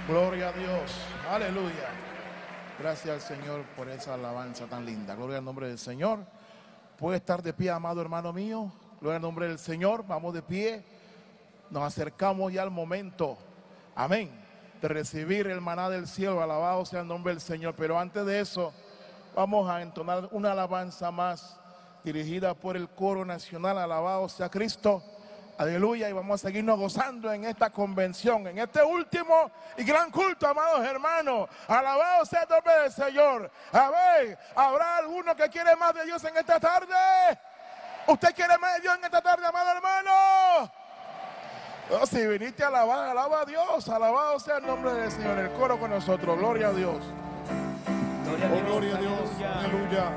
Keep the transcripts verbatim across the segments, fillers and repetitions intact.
Gloria a Dios. Aleluya. Gracias al Señor por esa alabanza tan linda. Gloria al nombre del Señor. Puede estar de pie, amado hermano mío. Gloria al nombre del Señor. Vamos de pie. Nos acercamos ya al momento. Amén. De recibir el maná del cielo. Alabado sea el nombre del Señor. Pero antes de eso, vamos a entonar una alabanza más dirigida por el coro nacional. Alabado sea Cristo. Aleluya, y vamos a seguirnos gozando en esta convención, en este último y gran culto, amados hermanos. Alabado sea el nombre del Señor. A ver, ¿habrá alguno que quiere más de Dios en esta tarde? ¿Usted quiere más de Dios en esta tarde, amado hermano? No, si viniste a alabar, alaba a Dios. Alabado sea el nombre del Señor. El coro con nosotros, gloria a Dios. Gloria a Dios, oh, gloria a Dios. Aleluya. Aleluya.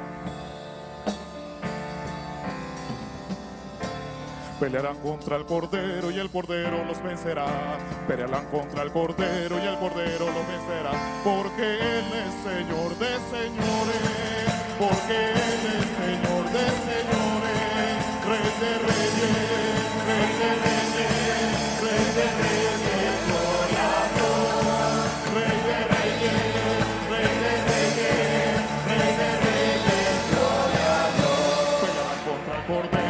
Pelearán contra el Cordero y el Cordero los vencerá. Pelearán contra el Cordero y el Cordero los vencerá. Porque Él es Señor de señores. Porque Él es Señor de señores. Rey de reyes, Rey de reyes, Rey de reyes, gloria a Dios. Rey de reyes, Rey de reyes, Rey de reyes, gloria a Dios. Pelearán contra el Cordero.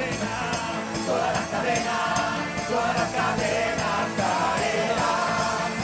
Todas las cadenas, todas las cadenas caerán.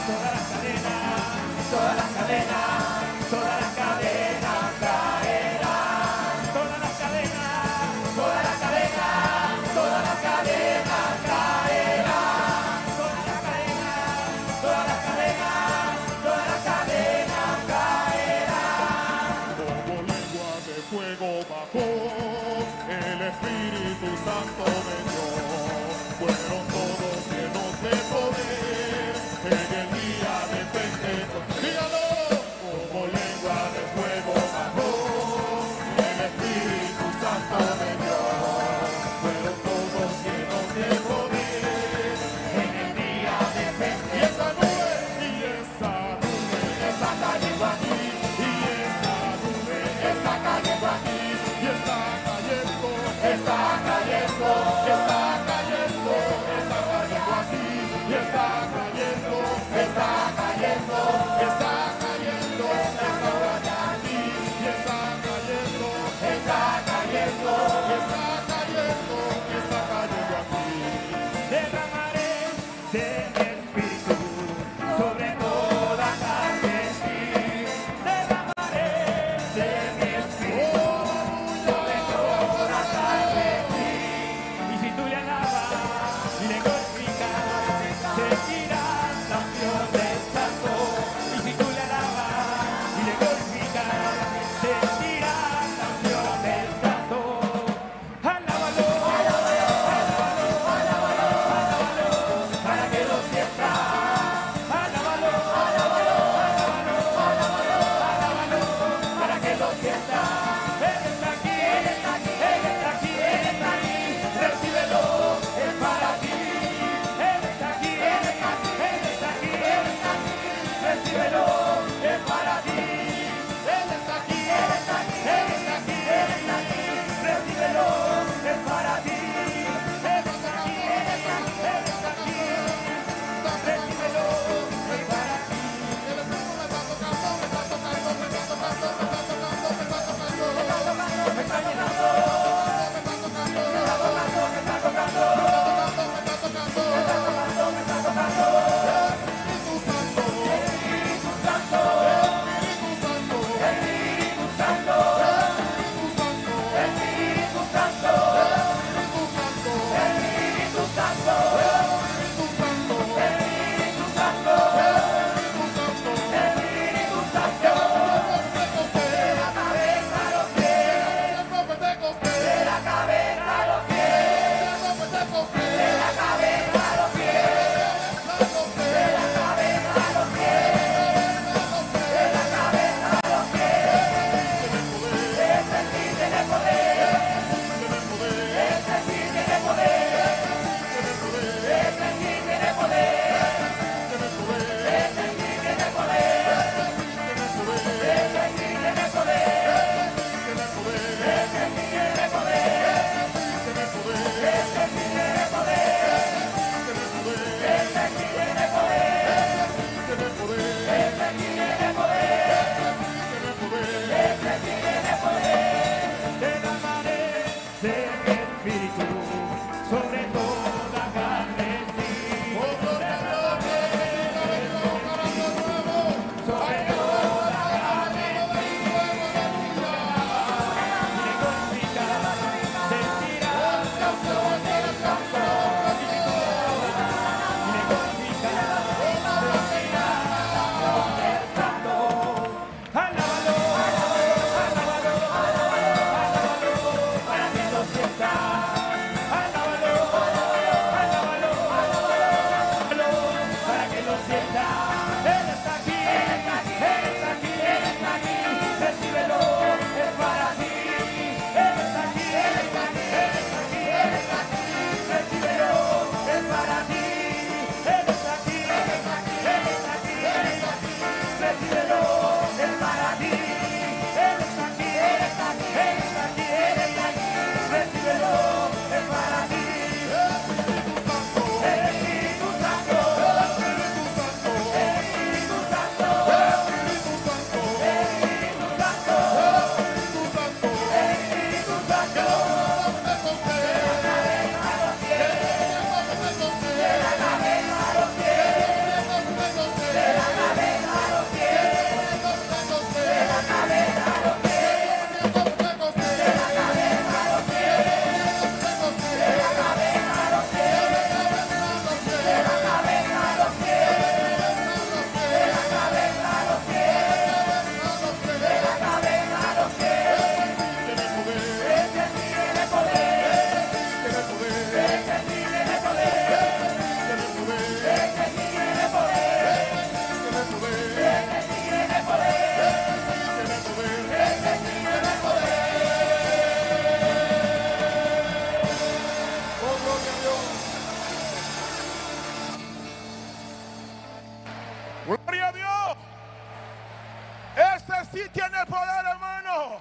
sí tiene poder, hermano.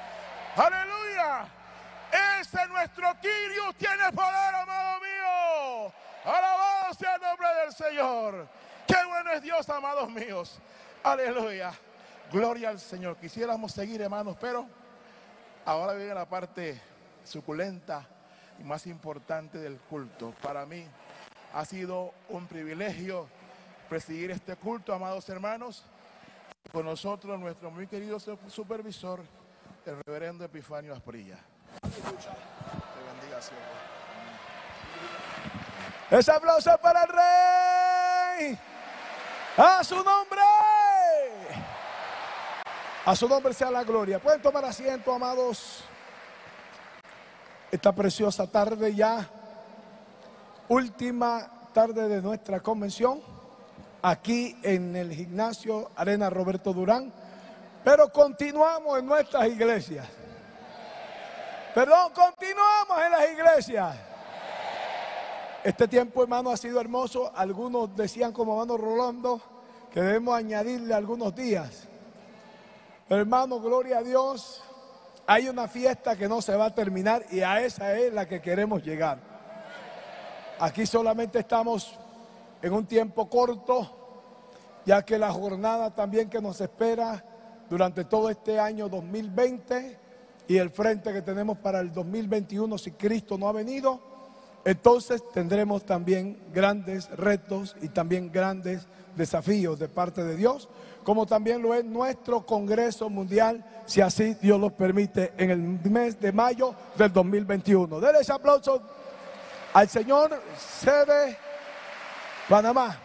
Aleluya. Ese nuestro Kyrios tiene poder, amado mío. Alabado sea el nombre del Señor. Qué bueno es Dios, amados míos. Aleluya. Gloria al Señor. Quisiéramos seguir, hermanos, pero ahora viene la parte suculenta y más importante del culto. Para mí, Ha sido un privilegio presidir este culto, amados hermanos. Con nosotros nuestro muy querido supervisor, el reverendo Epifanio Asprilla. Te bendiga, Señor. Ese aplauso para el Rey. A su nombre. A su nombre sea la gloria. Pueden tomar asiento, amados. Esta preciosa tarde ya, última tarde de nuestra convención, aquí en el gimnasio Arena Roberto Durán, pero continuamos en nuestras iglesias. Perdón, continuamos en las iglesias. Este tiempo, hermano, ha sido hermoso. Algunos decían, como hermano Rolando, que debemos añadirle algunos días. Pero, hermano, gloria a Dios, hay una fiesta que no se va a terminar y a esa es la que queremos llegar. Aquí solamente estamos en un tiempo corto, ya que la jornada también que nos espera durante todo este año dos mil veinte y el frente que tenemos para el dos mil veintiuno, si Cristo no ha venido, entonces tendremos también grandes retos y también grandes desafíos de parte de Dios, como también lo es nuestro Congreso Mundial, si así Dios lo permite, en el mes de mayo del dos mil veintiuno. Denle ese aplauso al Señor. Sede Panamá.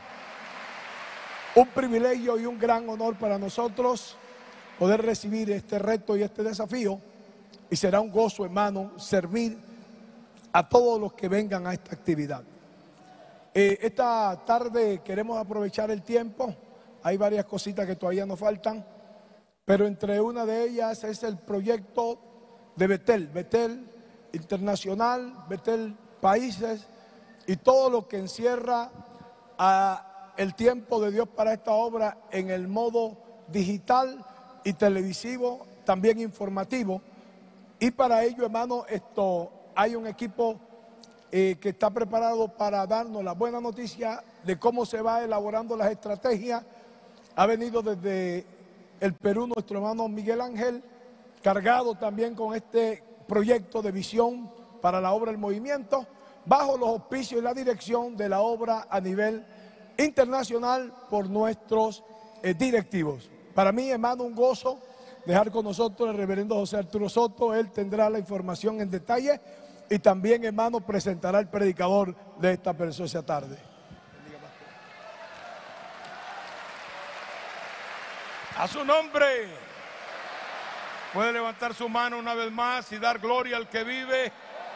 Un privilegio y un gran honor para nosotros poder recibir este reto y este desafío, y será un gozo, hermano, servir a todos los que vengan a esta actividad. Eh, esta tarde queremos aprovechar el tiempo. Hay varias cositas que todavía nos faltan, pero entre una de ellas es el proyecto de Betel, Betel Internacional, Betel Países, y todo lo que encierra a el tiempo de Dios para esta obra en el modo digital y televisivo, también informativo. Y para ello, hermano, esto hay un equipo eh, que está preparado para darnos la buena noticia de cómo se va elaborando las estrategias. Ha venido desde el Perú nuestro hermano Miguel Ángel, cargado también con este proyecto de visión para la obra del movimiento, bajo los auspicios y la dirección de la obra a nivel internacional por nuestros eh, directivos. Para mí, hermano, un gozo dejar con nosotros el reverendo José Arturo Soto. Él tendrá la información en detalle y también, hermano, presentará el predicador de esta preciosa tarde. A su nombre. Puede levantar su mano una vez más y dar gloria al que vive.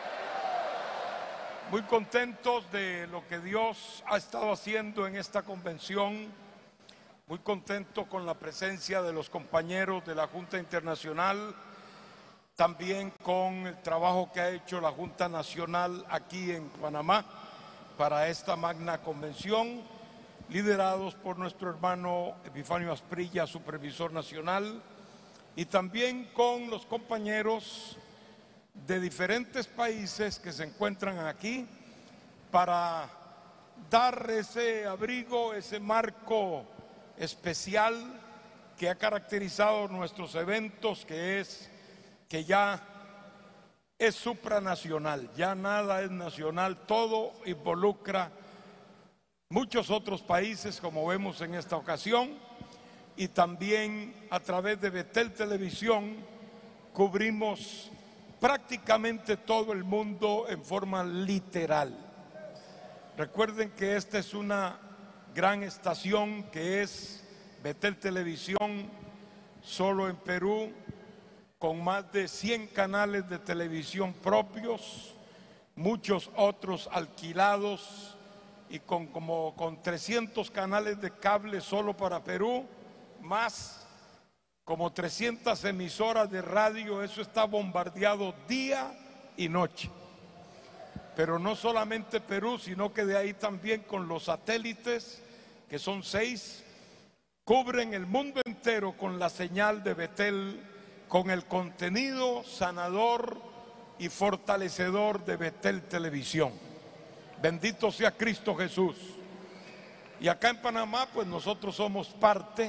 Muy contentos de lo que Dios ha estado haciendo en esta convención. Muy contento con la presencia de los compañeros de la Junta Internacional, también con el trabajo que ha hecho la Junta Nacional aquí en Panamá para esta magna convención, liderados por nuestro hermano Epifanio Asprilla, supervisor nacional, y también con los compañeros de diferentes países que se encuentran aquí para dar ese abrigo, ese marco especial que ha caracterizado nuestros eventos, que es que ya es supranacional, ya nada es nacional, todo involucra muchos otros países, como vemos en esta ocasión, y también a través de Betel Televisión cubrimos prácticamente todo el mundo en forma literal. Recuerden que esta es una gran estación que es Betel Televisión, solo en Perú, con más de cien canales de televisión propios, muchos otros alquilados, y con como con trescientos canales de cable solo para Perú, más como trescientas emisoras de radio. Eso está bombardeado día y noche. Pero no solamente Perú, sino que de ahí también con los satélites, que son seis, cubren el mundo entero con la señal de Betel, con el contenido sanador y fortalecedor de Betel Televisión. Bendito sea Cristo Jesús. Y acá en Panamá, pues nosotros somos parte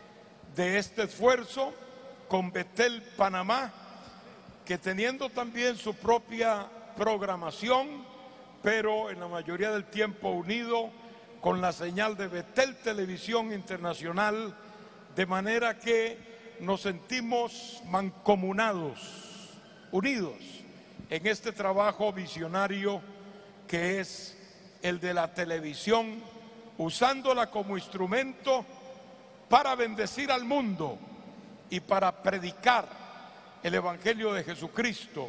de este esfuerzo con Betel Panamá, que teniendo también su propia programación, pero en la mayoría del tiempo unido con la señal de Betel Televisión Internacional, de manera que nos sentimos mancomunados, unidos en este trabajo visionario que es el de la televisión, usándola como instrumento para bendecir al mundo y para predicar el Evangelio de Jesucristo.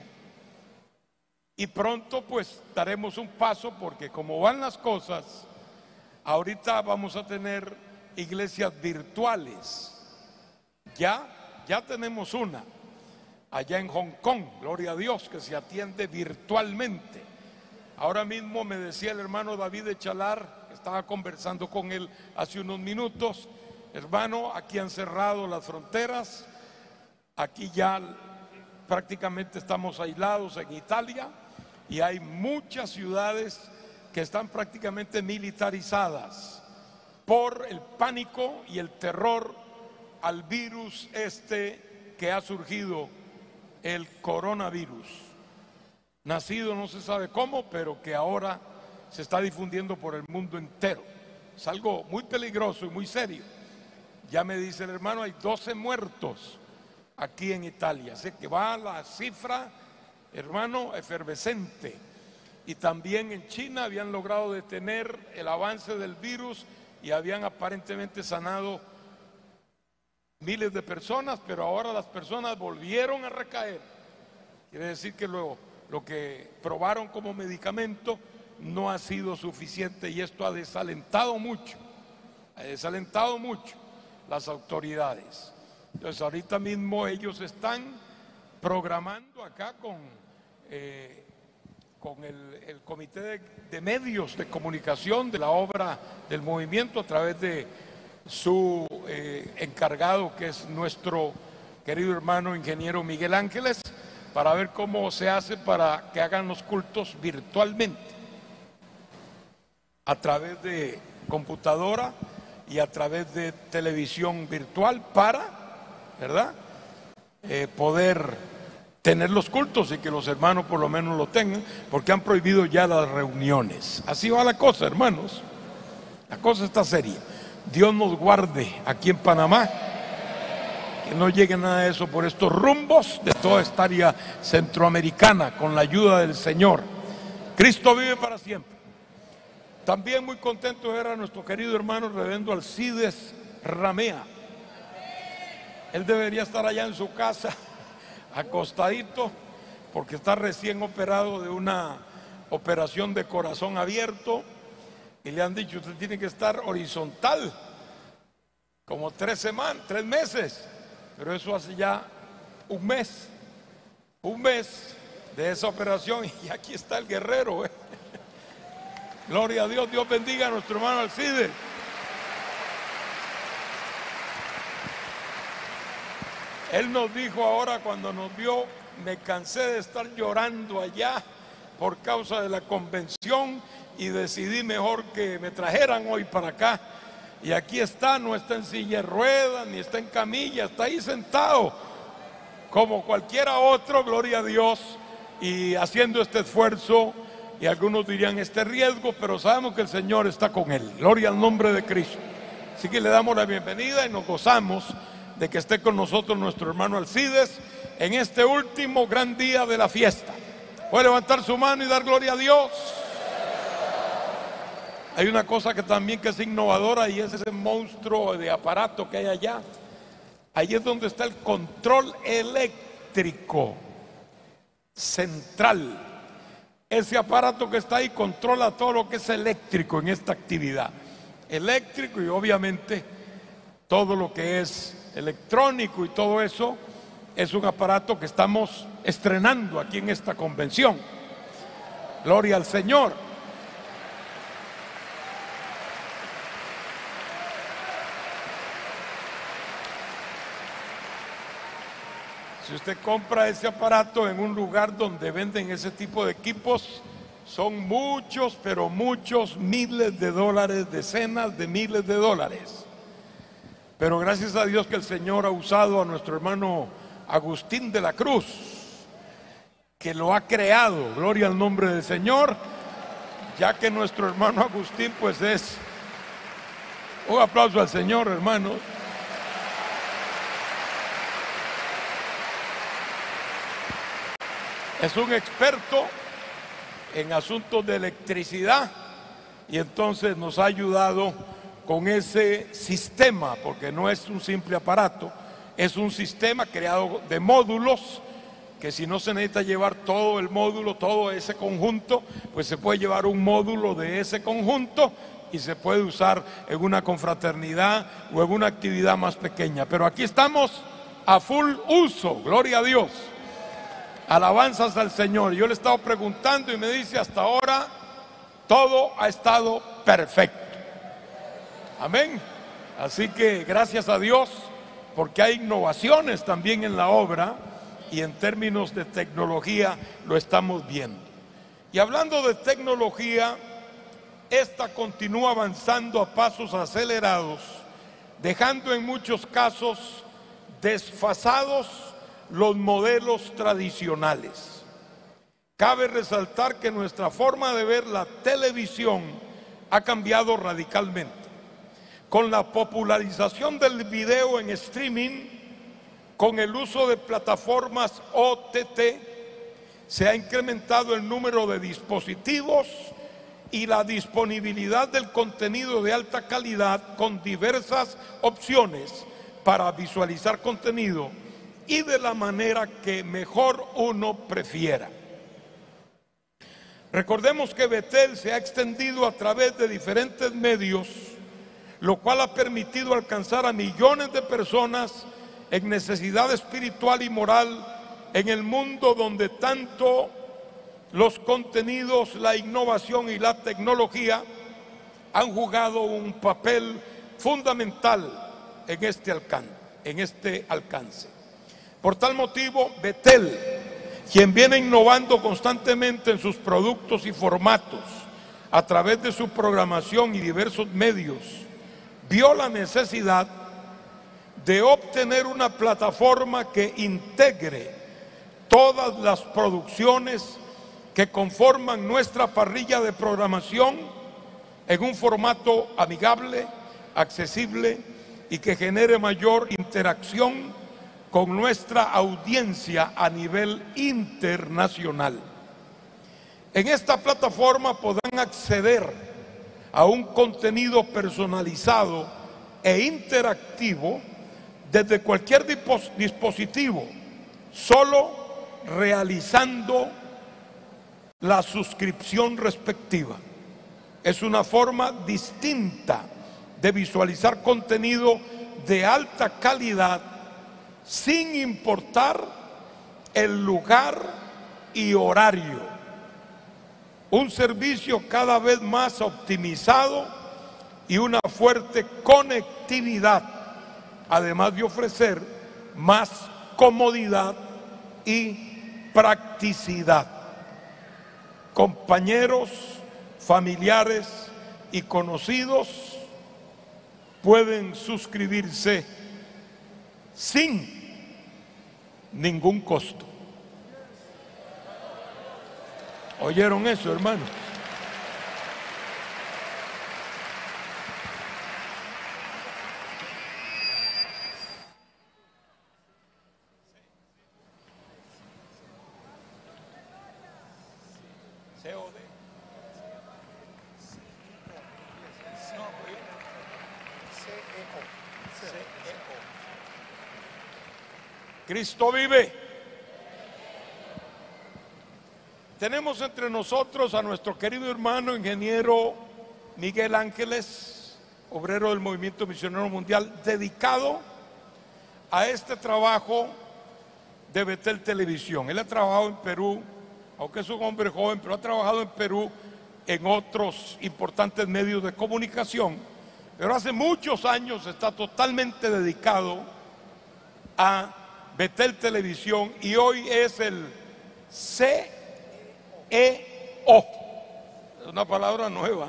Y pronto pues daremos un paso, porque como van las cosas, ahorita vamos a tener iglesias virtuales. Ya, ya tenemos una allá en Hong Kong, gloria a Dios, que se atiende virtualmente. Ahora mismo me decía el hermano David Echalar, estaba conversando con él hace unos minutos: hermano, aquí han cerrado las fronteras, aquí ya prácticamente estamos aislados en Italia, y hay muchas ciudades que están prácticamente militarizadas por el pánico y el terror al virus este que ha surgido, el coronavirus, nacido no se sabe cómo, pero que ahora se está difundiendo por el mundo entero. Es algo muy peligroso y muy serio. Ya me dice el hermano, hay doce muertos aquí en Italia. Sé que va la cifra, hermano, efervescente. Y también en China habían logrado detener el avance del virus y habían aparentemente sanado miles de personas, pero ahora las personas volvieron a recaer. Quiere decir que luego lo que probaron como medicamento no ha sido suficiente, y esto ha desalentado mucho, ha desalentado mucho las autoridades. Entonces ahorita mismo ellos están programando acá con, eh, con el, el comité de, de medios de comunicación de la obra del movimiento, a través de su eh, encargado, que es nuestro querido hermano ingeniero Miguel Ángeles, para ver cómo se hace para que hagan los cultos virtualmente, a través de computadora y a través de televisión virtual, para, ¿verdad?, eh, poder tener los cultos y que los hermanos por lo menos lo tengan, porque han prohibido ya las reuniones. Así va la cosa, hermanos, la cosa está seria. Dios nos guarde aquí en Panamá, que no llegue nada de eso por estos rumbos de toda esta área centroamericana, con la ayuda del Señor. Cristo vive para siempre. También muy contento de ver a nuestro querido hermano reverendo Alcides Ramea. Él debería estar allá en su casa, acostadito, porque está recién operado de una operación de corazón abierto. Y le han dicho, usted tiene que estar horizontal, como tres semanas, tres meses. Pero eso hace ya un mes, un mes de esa operación, y aquí está el guerrero, ¿eh? Gloria a Dios. Dios bendiga a nuestro hermano Alcides. Él nos dijo ahora, cuando nos vio: me cansé de estar llorando allá por causa de la convención y decidí mejor que me trajeran hoy para acá. Y aquí está, no está en silla de ruedas, ni está en camilla, está ahí sentado como cualquiera otro, gloria a Dios, y haciendo este esfuerzo, y algunos dirían este riesgo, pero sabemos que el Señor está con él. Gloria al nombre de Cristo. Así que le damos la bienvenida y nos gozamos de que esté con nosotros nuestro hermano Alcides en este último gran día de la fiesta. Puede levantar su mano y dar gloria a Dios. Hay una cosa que también que es innovadora, y es ese monstruo de aparato que hay allá. Ahí es donde está el control eléctrico central. Ese aparato que está ahí controla todo lo que es eléctrico en esta actividad. Eléctrico, y obviamente todo lo que es electrónico y todo eso es un aparato que estamos estrenando aquí en esta convención. Gloria al Señor. Si usted compra ese aparato en un lugar donde venden ese tipo de equipos, son muchos, pero muchos miles de dólares, decenas de miles de dólares. Pero gracias a Dios que el Señor ha usado a nuestro hermano Agustín de la Cruz, que lo ha creado, gloria al nombre del Señor, ya que nuestro hermano Agustín pues es, un aplauso al Señor, hermanos. Es un experto en asuntos de electricidad y entonces nos ha ayudado con ese sistema, porque no es un simple aparato, es un sistema creado de módulos, que si no se necesita llevar todo el módulo, todo ese conjunto, pues se puede llevar un módulo de ese conjunto y se puede usar en una confraternidad o en una actividad más pequeña. Pero aquí estamos a full uso, gloria a Dios. Alabanzas al Señor. Yo le he estado preguntando y me dice, hasta ahora todo ha estado perfecto. Amén. Así que gracias a Dios, porque hay innovaciones también en la obra y en términos de tecnología lo estamos viendo. Y hablando de tecnología, esta continúa avanzando a pasos acelerados, dejando en muchos casos desfasados los modelos tradicionales. Cabe resaltar que nuestra forma de ver la televisión ha cambiado radicalmente. Con la popularización del video en streaming, con el uso de plataformas O T T, se ha incrementado el número de dispositivos y la disponibilidad del contenido de alta calidad con diversas opciones para visualizar contenido y de la manera que mejor uno prefiera. Recordemos que Betel se ha extendido a través de diferentes medios, lo cual ha permitido alcanzar a millones de personas en necesidad espiritual y moral en el mundo donde tanto los contenidos, la innovación y la tecnología han jugado un papel fundamental en este alcance, en este alcance. Por tal motivo, Betel, quien viene innovando constantemente en sus productos y formatos a través de su programación y diversos medios, vio la necesidad de obtener una plataforma que integre todas las producciones que conforman nuestra parrilla de programación en un formato amigable, accesible y que genere mayor interacción con nuestra audiencia a nivel internacional. En esta plataforma podrán acceder a un contenido personalizado e interactivo desde cualquier dispositivo, solo realizando la suscripción respectiva. Es una forma distinta de visualizar contenido de alta calidad sin importar el lugar y horario. Un servicio cada vez más optimizado y una fuerte conectividad, además de ofrecer más comodidad y practicidad. Compañeros, familiares y conocidos pueden suscribirse sin ningún costo. ¿Oyeron eso, hermanos? Cristo vive. Tenemos entre nosotros a nuestro querido hermano ingeniero Miguel Ángeles, obrero del Movimiento Misionero Mundial, dedicado a este trabajo de Betel Televisión. Él ha trabajado en Perú, aunque es un hombre joven, pero ha trabajado en Perú en otros importantes medios de comunicación, pero hace muchos años está totalmente dedicado a Betel Televisión y hoy es el C E O. Es una palabra nueva.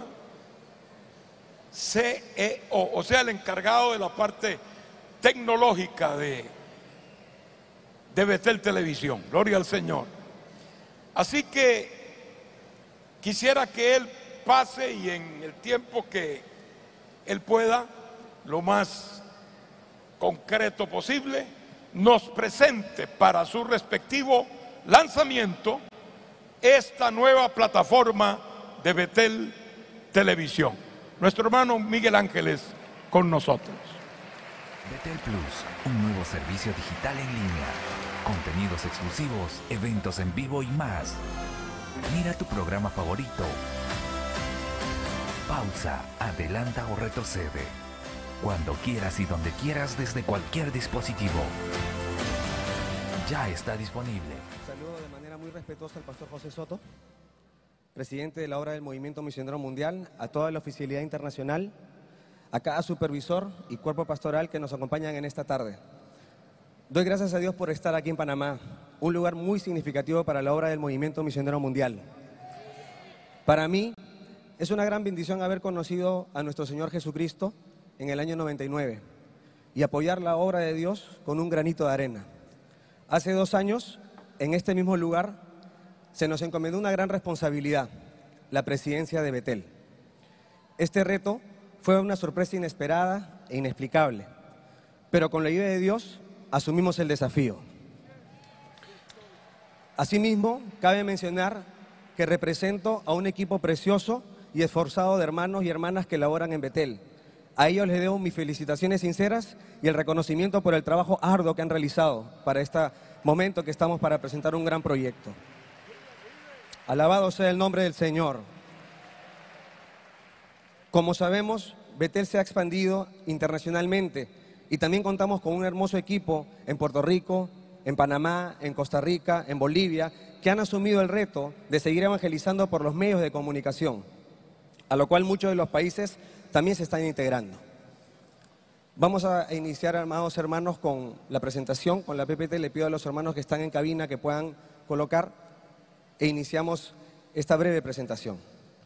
C E O, o sea, el encargado de la parte tecnológica de, de Betel Televisión. Gloria al Señor. Así que quisiera que él pase y en el tiempo que él pueda, lo más concreto posible, nos presente para su respectivo lanzamiento esta nueva plataforma de Betel Televisión. Nuestro hermano Miguel Ángeles con nosotros. Betel Plus, un nuevo servicio digital en línea, contenidos exclusivos, eventos en vivo y más. Mira tu programa favorito. Pausa, adelanta o retrocede. Cuando quieras y donde quieras desde cualquier dispositivo. Ya está disponible. Saludo de manera muy respetuosa al pastor José Soto, presidente de la obra del Movimiento Misionero Mundial, a toda la oficialidad internacional, a cada supervisor y cuerpo pastoral que nos acompañan en esta tarde. Doy gracias a Dios por estar aquí en Panamá, un lugar muy significativo para la obra del Movimiento Misionero Mundial. Para mí es una gran bendición haber conocido a nuestro Señor Jesucristo en el año noventa y nueve y apoyar la obra de Dios con un granito de arena. Hace dos años, en este mismo lugar, se nos encomendó una gran responsabilidad, la presidencia de Betel. Este reto fue una sorpresa inesperada e inexplicable, pero con la ayuda de Dios asumimos el desafío. Asimismo, cabe mencionar que represento a un equipo precioso y esforzado de hermanos y hermanas que laboran en Betel. A ellos les debo mis felicitaciones sinceras y el reconocimiento por el trabajo arduo que han realizado para este momento que estamos para presentar un gran proyecto. Alabado sea el nombre del Señor. Como sabemos, Betel se ha expandido internacionalmente y también contamos con un hermoso equipo en Puerto Rico, en Panamá, en Costa Rica, en Bolivia, que han asumido el reto de seguir evangelizando por los medios de comunicación, a lo cual muchos de los países también se están integrando. Vamos a iniciar, amados hermanos, con la presentación, con la P P T. Le pido a los hermanos que están en cabina que puedan colocar e iniciamos esta breve presentación.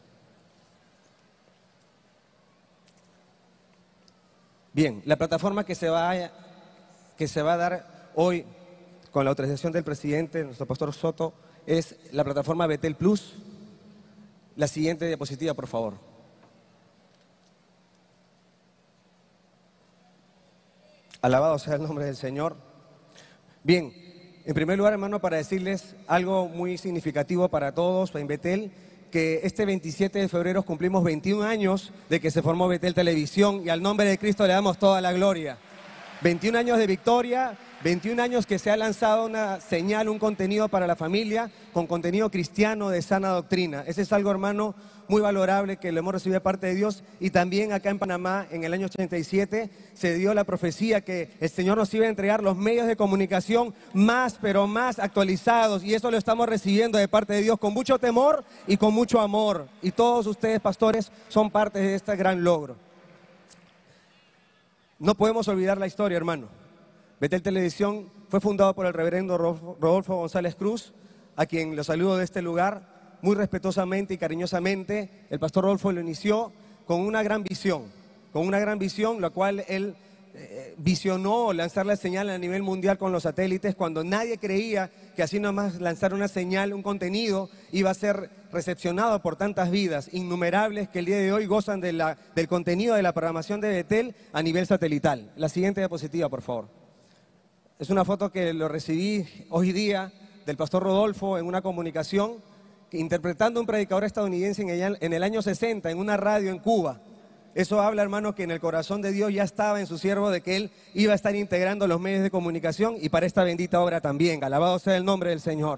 Bien, la plataforma que se va a, que se va a dar hoy con la autorización del presidente, nuestro pastor Soto, es la plataforma Betel Plus. La siguiente diapositiva, por favor. Alabado sea el nombre del Señor. Bien, en primer lugar, hermano, para decirles algo muy significativo para todos en Betel, que este veintisiete de febrero cumplimos veintiún años de que se formó Betel Televisión y al nombre de Cristo le damos toda la gloria. veintiún años de victoria, veintiún años que se ha lanzado una señal, un contenido para la familia, con contenido cristiano de sana doctrina. Ese es algo, hermano, muy valorable que lo hemos recibido de parte de Dios. Y también acá en Panamá, en el año ochenta y siete, se dio la profecía que el Señor nos iba a entregar los medios de comunicación más, pero más actualizados. Y eso lo estamos recibiendo de parte de Dios con mucho temor y con mucho amor. Y todos ustedes, pastores, son parte de este gran logro. No podemos olvidar la historia, hermano. Betel Televisión fue fundado por el reverendo Rodolfo González Cruz, a quien lo saludo de este lugar, muy respetuosamente y cariñosamente. El pastor Rodolfo lo inició con una gran visión, con una gran visión, la cual él eh, visionó lanzar la señal a nivel mundial con los satélites, cuando nadie creía que así nomás lanzar una señal, un contenido, iba a ser recepcionado por tantas vidas innumerables que el día de hoy gozan de la, del contenido de la programación de Betel a nivel satelital. La siguiente diapositiva, por favor. Es una foto que lo recibí hoy día del pastor Rodolfo en una comunicación, interpretando a un predicador estadounidense en el, en el año sesenta en una radio en Cuba. Eso habla, hermano, que en el corazón de Dios ya estaba en su siervo de que él iba a estar integrando los medios de comunicación y para esta bendita obra también. Alabado sea el nombre del Señor.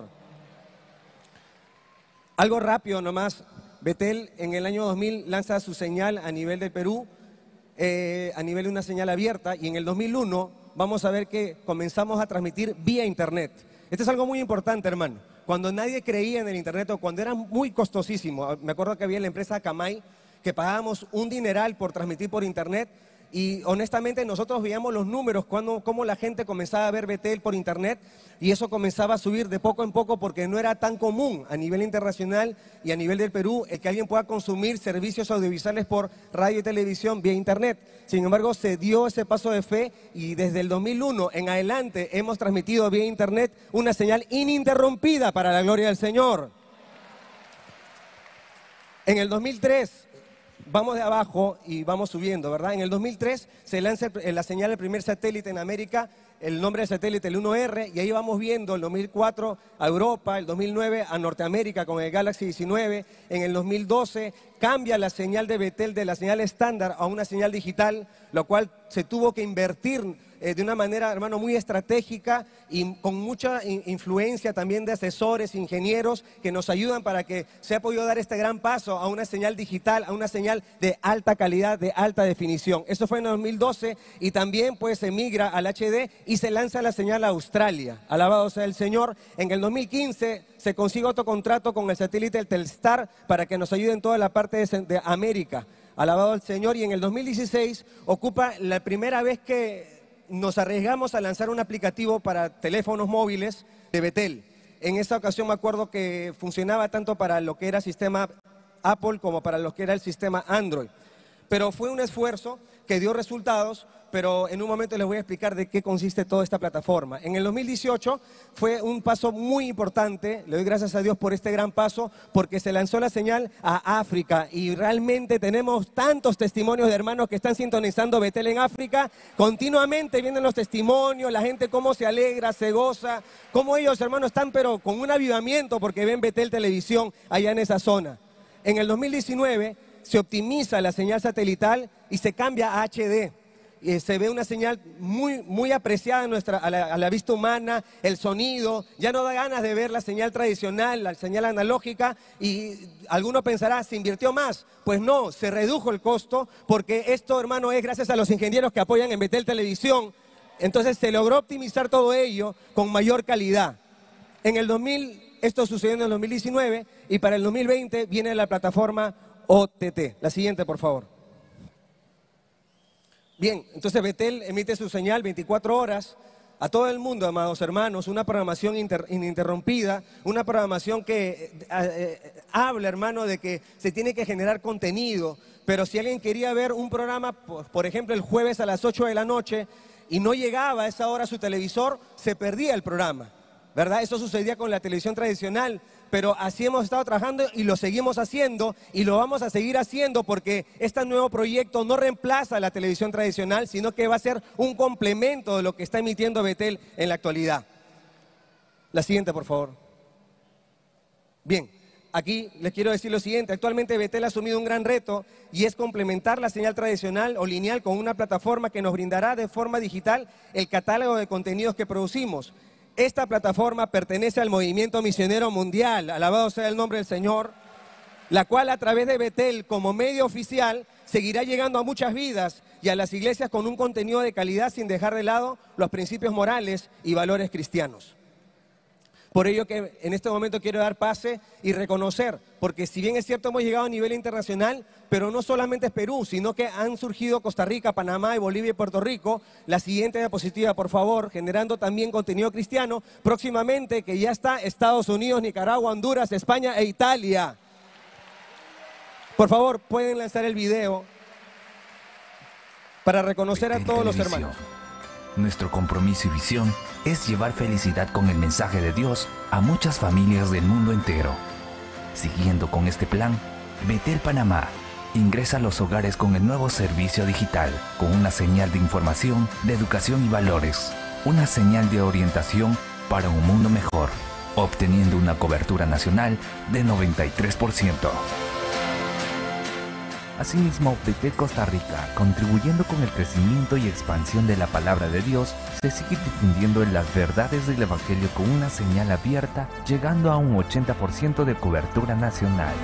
Algo rápido nomás. Betel en el año dos mil lanza su señal a nivel del Perú, eh, a nivel de una señal abierta, y en el dos mil uno vamos a ver que comenzamos a transmitir vía internet. Esto es algo muy importante, hermano. Cuando nadie creía en el internet o cuando era muy costosísimo, me acuerdo que había la empresa Camay, que pagábamos un dineral por transmitir por internet, y honestamente nosotros veíamos los números, cuando, cómo la gente comenzaba a ver Betel por internet, y eso comenzaba a subir de poco en poco porque no era tan común a nivel internacional y a nivel del Perú el que alguien pueda consumir servicios audiovisuales por radio y televisión vía internet. Sin embargo, se dio ese paso de fe y desde el dos mil uno en adelante hemos transmitido vía internet una señal ininterrumpida para la gloria del Señor. En el dos mil tres, vamos de abajo y vamos subiendo, ¿verdad? En el dos mil tres se lanza la señal del primer satélite en América, el nombre del satélite el uno erre, y ahí vamos viendo el dos mil cuatro a Europa, el dos mil nueve a Norteamérica con el Galaxy diecinueve, en el dos mil doce cambia la señal de Betel de la señal estándar a una señal digital, lo cual se tuvo que invertir eh, de una manera, hermano, muy estratégica y con mucha in- influencia también de asesores, ingenieros que nos ayudan para que se ha podido dar este gran paso a una señal digital, a una señal de alta calidad, de alta definición. Eso fue en el dos mil doce y también pues se migra al hache de y se lanza la señal a Australia. Alabado sea el Señor. En el dos mil quince se consigue otro contrato con el satélite del Telstar para que nos ayude en toda la parte de, de América. Alabado al Señor. Y en el dos mil dieciséis ocupa la primera vez que nos arriesgamos a lanzar un aplicativo para teléfonos móviles de Betel. En esa ocasión me acuerdo que funcionaba tanto para lo que era sistema Apple como para lo que era el sistema Android. Pero fue un esfuerzo que dio resultados, pero en un momento les voy a explicar de qué consiste toda esta plataforma. En el dos mil dieciocho fue un paso muy importante, le doy gracias a Dios por este gran paso, porque se lanzó la señal a África y realmente tenemos tantos testimonios de hermanos que están sintonizando Betel en África. Continuamente vienen los testimonios, la gente cómo se alegra, se goza, cómo ellos, hermanos, están pero con un avivamiento porque ven Betel Televisión allá en esa zona. En el dos mil diecinueve se optimiza la señal satelital y se cambia a hache de. Y se ve una señal muy, muy apreciada a, nuestra, a, la, a la vista humana, el sonido. Ya no da ganas de ver la señal tradicional, la señal analógica. Y alguno pensará, ¿se invirtió más? Pues no, se redujo el costo porque esto, hermano, es gracias a los ingenieros que apoyan en Betel Televisión. Entonces se logró optimizar todo ello con mayor calidad. En el dos mil, esto sucedió en el dos mil diecinueve y para el dos mil veinte viene la plataforma O T T. La siguiente, por favor. Bien, entonces Betel emite su señal veinticuatro horas a todo el mundo, amados hermanos, una programación inter, ininterrumpida, una programación que eh, eh, habla, hermano, de que se tiene que generar contenido, pero si alguien quería ver un programa, por, por ejemplo, el jueves a las ocho de la noche y no llegaba a esa hora a su televisor, se perdía el programa, ¿verdad? Eso sucedía con la televisión tradicional. Pero así hemos estado trabajando y lo seguimos haciendo y lo vamos a seguir haciendo porque este nuevo proyecto no reemplaza a la televisión tradicional, sino que va a ser un complemento de lo que está emitiendo Betel en la actualidad. La siguiente, por favor. Bien, aquí les quiero decir lo siguiente. Actualmente Betel ha asumido un gran reto y es complementar la señal tradicional o lineal con una plataforma que nos brindará de forma digital el catálogo de contenidos que producimos. Esta plataforma pertenece al movimiento misionero mundial, alabado sea el nombre del Señor, la cual a través de Betel como medio oficial seguirá llegando a muchas vidas y a las iglesias con un contenido de calidad sin dejar de lado los principios morales y valores cristianos. Por ello que en este momento quiero dar pase y reconocer, porque si bien es cierto hemos llegado a nivel internacional, pero no solamente es Perú, sino que han surgido Costa Rica, Panamá, y Bolivia y Puerto Rico. La siguiente diapositiva, por favor, generando también contenido cristiano. Próximamente, que ya está Estados Unidos, Nicaragua, Honduras, España e Italia. Por favor, pueden lanzar el video para reconocer a todos los hermanos. Nuestro compromiso y visión es llevar felicidad con el mensaje de Dios a muchas familias del mundo entero. Siguiendo con este plan, Betel Panamá ingresa a los hogares con el nuevo servicio digital, con una señal de información, de educación y valores, una señal de orientación para un mundo mejor, obteniendo una cobertura nacional de noventa y tres por ciento. Asimismo, Betel Costa Rica, contribuyendo con el crecimiento y expansión de la palabra de Dios, se sigue difundiendo en las verdades del Evangelio con una señal abierta, llegando a un ochenta por ciento de cobertura nacional.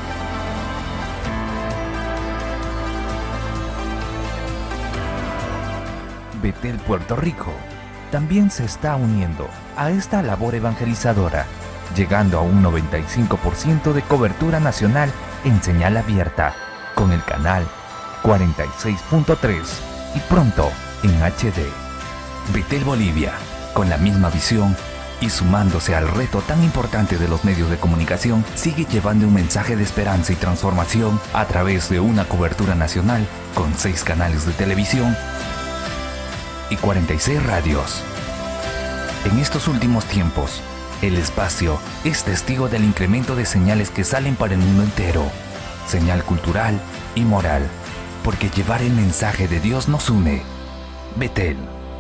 Betel Puerto Rico también se está uniendo a esta labor evangelizadora, llegando a un noventa y cinco por ciento de cobertura nacional en señal abierta, con el canal cuarenta y seis punto tres y pronto en hache de. Betel Bolivia, con la misma visión y sumándose al reto tan importante de los medios de comunicación, sigue llevando un mensaje de esperanza y transformación a través de una cobertura nacional con seis canales de televisión y cuarenta y seis radios. En estos últimos tiempos, el espacio es testigo del incremento de señales que salen para el mundo entero. señal cultural y moral, porque llevar el mensaje de Dios nos une. Betel.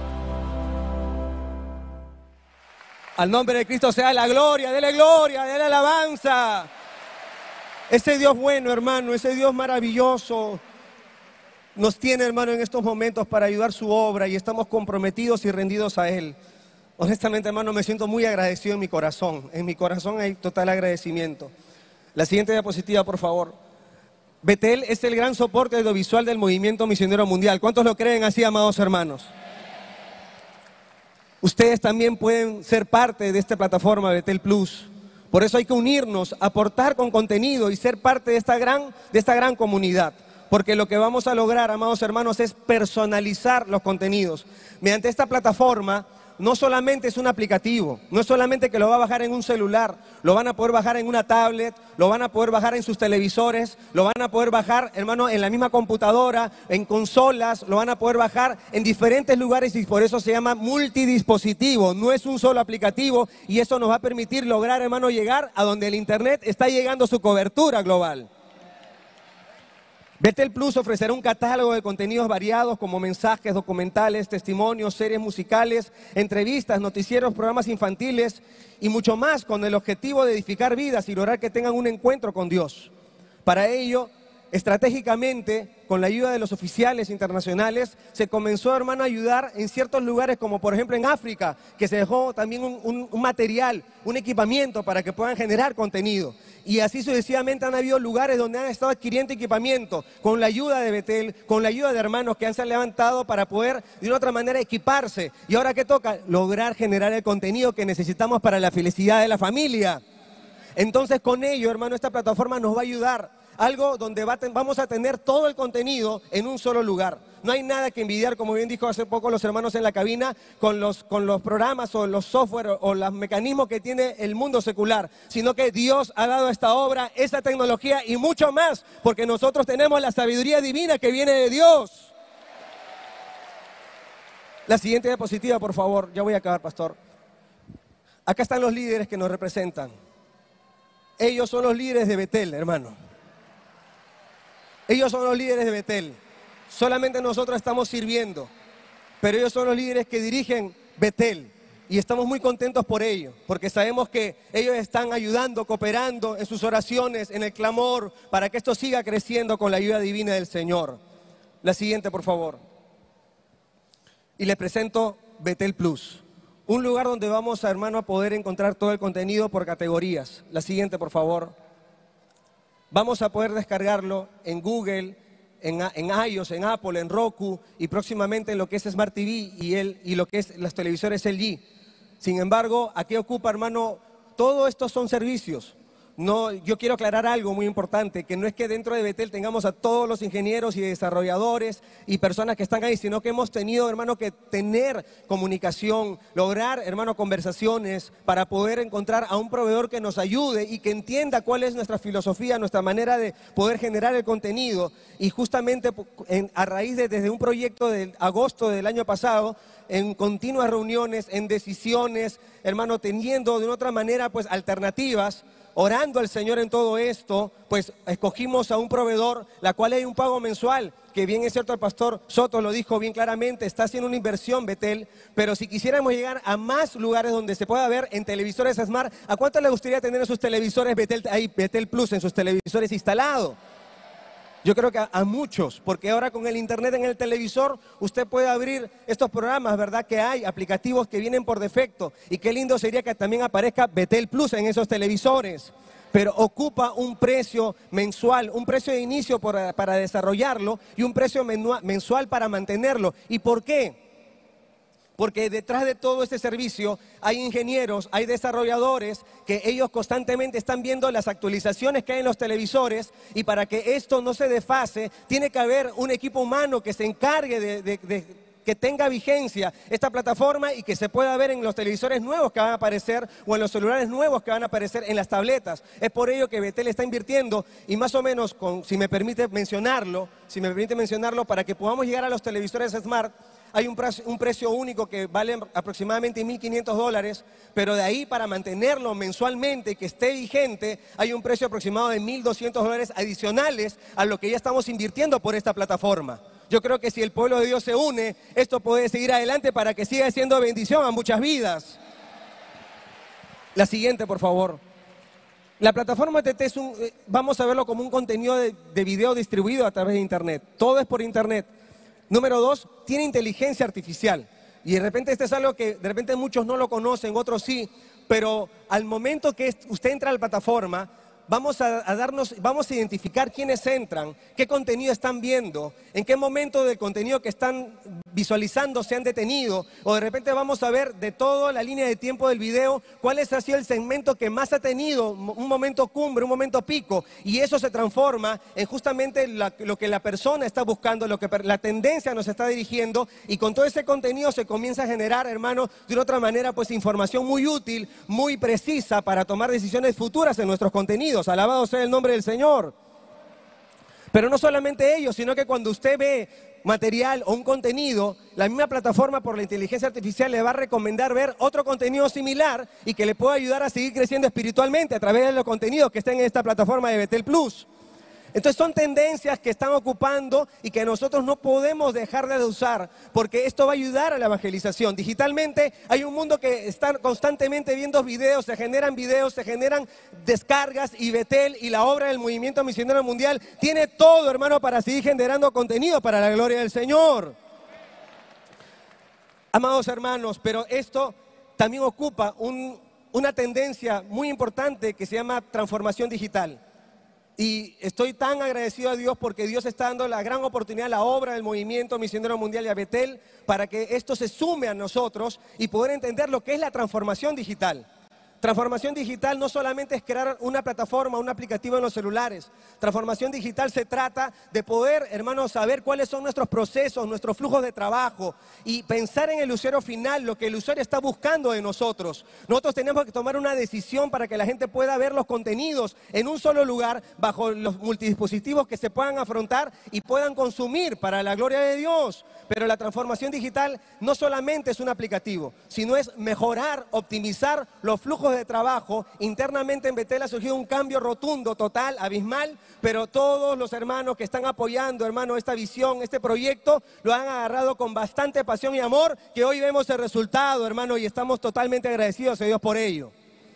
Al nombre de Cristo sea la gloria, dele gloria, dele alabanza. Ese Dios bueno, hermano, ese Dios maravilloso nos tiene, hermano, en estos momentos para ayudar su obra y estamos comprometidos y rendidos a Él. Honestamente, hermano, me siento muy agradecido en mi corazón. En mi corazón hay total agradecimiento. La siguiente diapositiva, por favor. Betel es el gran soporte audiovisual del movimiento misionero mundial. ¿Cuántos lo creen así, amados hermanos? Ustedes también pueden ser parte de esta plataforma Betel Plus. Por eso hay que unirnos, aportar con contenido y ser parte de esta gran, de esta gran comunidad. Porque lo que vamos a lograr, amados hermanos, es personalizar los contenidos. Mediante esta plataforma, no solamente es un aplicativo, no es solamente que lo va a bajar en un celular, lo van a poder bajar en una tablet, lo van a poder bajar en sus televisores, lo van a poder bajar, hermano, en la misma computadora, en consolas, lo van a poder bajar en diferentes lugares y por eso se llama multidispositivo, no es un solo aplicativo y eso nos va a permitir lograr, hermano, llegar a donde el internet está llegando su cobertura global. Betel Plus ofrecerá un catálogo de contenidos variados como mensajes, documentales, testimonios, series musicales, entrevistas, noticieros, programas infantiles y mucho más con el objetivo de edificar vidas y lograr que tengan un encuentro con Dios. Para ello, estratégicamente, con la ayuda de los oficiales internacionales, se comenzó, hermano, a ayudar en ciertos lugares como por ejemplo en África, que se dejó también un, un, un material, un equipamiento para que puedan generar contenido. Y así sucesivamente han habido lugares donde han estado adquiriendo equipamiento con la ayuda de Betel, con la ayuda de hermanos que han se han levantado para poder de una otra manera equiparse. Y ahora ¿qué toca? Lograr generar el contenido que necesitamos para la felicidad de la familia. Entonces con ello, hermano, esta plataforma nos va a ayudar. Algo donde va ten, vamos a tener todo el contenido en un solo lugar. No hay nada que envidiar, como bien dijo hace poco los hermanos en la cabina, con los, con los programas o los software o, o los mecanismos que tiene el mundo secular, sino que Dios ha dado a esta obra, esa tecnología y mucho más, porque nosotros tenemos la sabiduría divina que viene de Dios. La siguiente diapositiva, por favor. Ya voy a acabar, pastor. Acá están los líderes que nos representan. Ellos son los líderes de Betel, hermano. Ellos son los líderes de Betel. Solamente nosotros estamos sirviendo. Pero ellos son los líderes que dirigen Betel. Y estamos muy contentos por ello. Porque sabemos que ellos están ayudando, cooperando en sus oraciones, en el clamor, para que esto siga creciendo con la ayuda divina del Señor. La siguiente, por favor. Y les presento Betel Plus. Un lugar donde vamos, a, hermano, a poder encontrar todo el contenido por categorías. La siguiente, por favor. Vamos a poder descargarlo en Google, en, en iOS, en Apple, en Roku y próximamente en lo que es Smart T V y, el, y lo que es los televisores L G. Sin embargo, aquí ocupa, hermano, todos estos son servicios. No, yo quiero aclarar algo muy importante, que no es que dentro de Betel tengamos a todos los ingenieros y desarrolladores y personas que están ahí, sino que hemos tenido, hermano, que tener comunicación, lograr, hermano, conversaciones para poder encontrar a un proveedor que nos ayude y que entienda cuál es nuestra filosofía, nuestra manera de poder generar el contenido. Y justamente en, a raíz de desde un proyecto de agosto del año pasado, en continuas reuniones, en decisiones, hermano, teniendo de una otra manera pues alternativas, orando al Señor en todo esto, pues escogimos a un proveedor, la cual hay un pago mensual, que bien es cierto, el pastor Soto lo dijo bien claramente, está haciendo una inversión Betel, pero si quisiéramos llegar a más lugares donde se pueda ver en televisores Smart, ¿a cuánto le gustaría tener en sus televisores Betel, ahí, Betel Plus, en sus televisores instalado? Yo creo que a, a muchos, porque ahora con el internet en el televisor usted puede abrir estos programas, ¿verdad? Que hay aplicativos que vienen por defecto y qué lindo sería que también aparezca Betel Plus en esos televisores. Pero ocupa un precio mensual, un precio de inicio para, para desarrollarlo y un precio mensual para mantenerlo. ¿Y por qué? Porque detrás de todo este servicio hay ingenieros, hay desarrolladores que ellos constantemente están viendo las actualizaciones que hay en los televisores y para que esto no se desfase, tiene que haber un equipo humano que se encargue de, de, de que tenga vigencia esta plataforma y que se pueda ver en los televisores nuevos que van a aparecer o en los celulares nuevos que van a aparecer en las tabletas. Es por ello que Betel está invirtiendo y más o menos, con, si me permite mencionarlo, si me permite mencionarlo, para que podamos llegar a los televisores Smart, hay un precio, un precio único que vale aproximadamente mil quinientos dólares, pero de ahí para mantenerlo mensualmente, que esté vigente, hay un precio aproximado de mil doscientos dólares adicionales a lo que ya estamos invirtiendo por esta plataforma. Yo creo que si el pueblo de Dios se une, esto puede seguir adelante para que siga siendo bendición a muchas vidas. La siguiente, por favor. La plataforma T T es un, eh, vamos a verlo como un contenido de, de video distribuido a través de Internet. Todo es por Internet. Número dos, tiene inteligencia artificial. Y de repente este es algo que de repente muchos no lo conocen, otros sí. Pero al momento que usted entra a la plataforma, vamos a, a darnos, vamos a identificar quiénes entran, qué contenido están viendo, en qué momento del contenido que están visualizando se han detenido, o de repente vamos a ver de toda la línea de tiempo del video cuál es, ha sido el segmento que más ha tenido un momento cumbre, un momento pico, y eso se transforma en justamente la, lo que la persona está buscando, lo que la tendencia nos está dirigiendo, y con todo ese contenido se comienza a generar, hermano, de una otra manera, pues información muy útil, muy precisa para tomar decisiones futuras en nuestros contenidos. Alabado sea el nombre del Señor. Pero no solamente ello, sino que cuando usted ve material o un contenido, la misma plataforma por la inteligencia artificial le va a recomendar ver otro contenido similar y que le pueda ayudar a seguir creciendo espiritualmente a través de los contenidos que estén en esta plataforma de Betel Plus. Entonces son tendencias que están ocupando y que nosotros no podemos dejar de usar, porque esto va a ayudar a la evangelización. Digitalmente hay un mundo que está constantemente viendo videos, se generan videos, se generan descargas, y Betel y la obra del Movimiento Misionero Mundial tiene todo, hermano, para seguir generando contenido para la gloria del Señor. Amados hermanos, pero esto también ocupa un, una tendencia muy importante que se llama transformación digital. Y estoy tan agradecido a Dios porque Dios está dando la gran oportunidad a la obra del Movimiento Misionero Mundial y a Betel para que esto se sume a nosotros y poder entender lo que es la transformación digital. Transformación digital no solamente es crear una plataforma, un aplicativo en los celulares. Transformación digital se trata de poder, hermanos, saber cuáles son nuestros procesos, nuestros flujos de trabajo y pensar en el usuario final, lo que el usuario está buscando de nosotros. Nosotros tenemos que tomar una decisión para que la gente pueda ver los contenidos en un solo lugar, bajo los multidispositivos que se puedan afrontar y puedan consumir para la gloria de Dios. Pero la transformación digital no solamente es un aplicativo, sino es mejorar, optimizar los flujos de trabajo. Internamente en Betel ha surgido un cambio rotundo, total, abismal, pero todos los hermanos que están apoyando, hermano, esta visión, este proyecto, lo han agarrado con bastante pasión y amor, que hoy vemos el resultado, hermano, y estamos totalmente agradecidos a Dios por ello.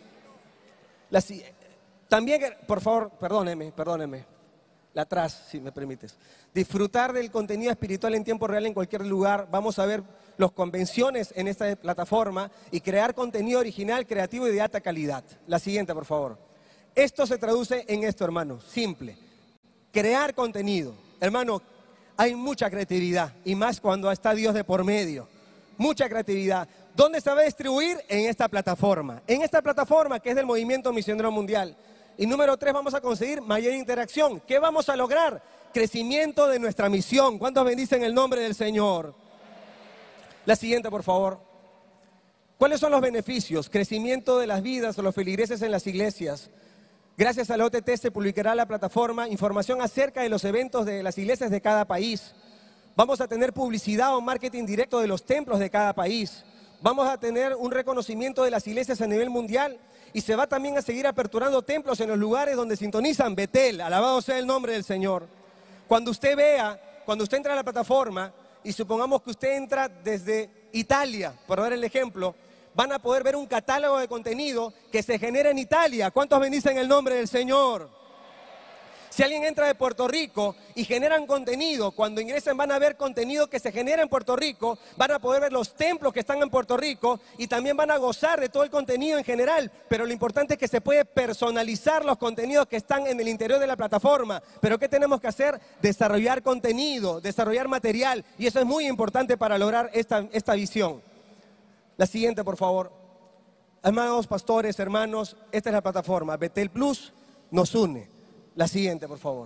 La, también, por favor, perdóneme, perdóneme, la atrás, si me permites. Disfrutar del contenido espiritual en tiempo real en cualquier lugar. Vamos a ver las convenciones en esta plataforma y crear contenido original, creativo y de alta calidad. La siguiente, por favor. Esto se traduce en esto, hermano, simple. Crear contenido. Hermano, hay mucha creatividad y más cuando está Dios de por medio. Mucha creatividad. ¿Dónde se va a distribuir? En esta plataforma. En esta plataforma que es del Movimiento Misionero Mundial. Y número tres, vamos a conseguir mayor interacción. ¿Qué vamos a lograr? Crecimiento de nuestra misión. ¿Cuántos bendicen el nombre del Señor? La siguiente, por favor. ¿Cuáles son los beneficios? Crecimiento de las vidas o los feligreses en las iglesias. Gracias a la O T T se publicará la plataforma información acerca de los eventos de las iglesias de cada país. Vamos a tener publicidad o marketing directo de los templos de cada país. Vamos a tener un reconocimiento de las iglesias a nivel mundial. Y se va también a seguir aperturando templos en los lugares donde sintonizan Betel. Alabado sea el nombre del Señor. Cuando usted vea, cuando usted entra a la plataforma, y supongamos que usted entra desde Italia, por dar el ejemplo, van a poder ver un catálogo de contenido que se genera en Italia. ¿Cuántos bendicen el nombre del Señor? Si alguien entra de Puerto Rico y generan contenido, cuando ingresen van a ver contenido que se genera en Puerto Rico, van a poder ver los templos que están en Puerto Rico y también van a gozar de todo el contenido en general. Pero lo importante es que se puede personalizar los contenidos que están en el interior de la plataforma. Pero ¿qué tenemos que hacer? Desarrollar contenido, desarrollar material, y eso es muy importante para lograr esta, esta visión. La siguiente, por favor. Amados pastores, hermanos, esta es la plataforma. Betel Plus nos une. La siguiente, por favor.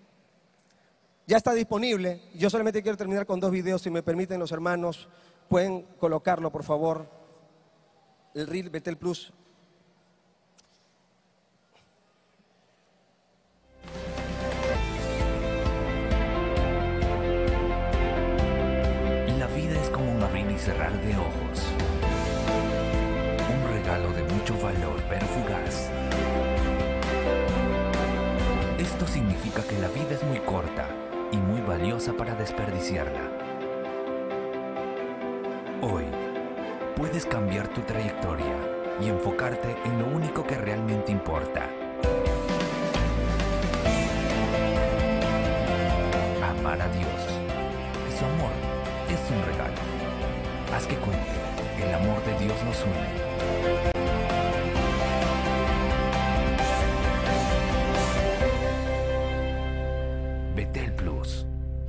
Ya está disponible. Yo solamente quiero terminar con dos videos, si me permiten los hermanos. Pueden colocarlo, por favor. El Reel Betel Plus. La vida es como y cerrar de ojos. Un regalo de mucho valor pero fugaz. Esto significa que la vida es muy corta y muy valiosa para desperdiciarla. Hoy, puedes cambiar tu trayectoria y enfocarte en lo único que realmente importa. Amar a Dios. Su amor es un regalo. Haz que cuente. El amor de Dios nos une. Betel Plus.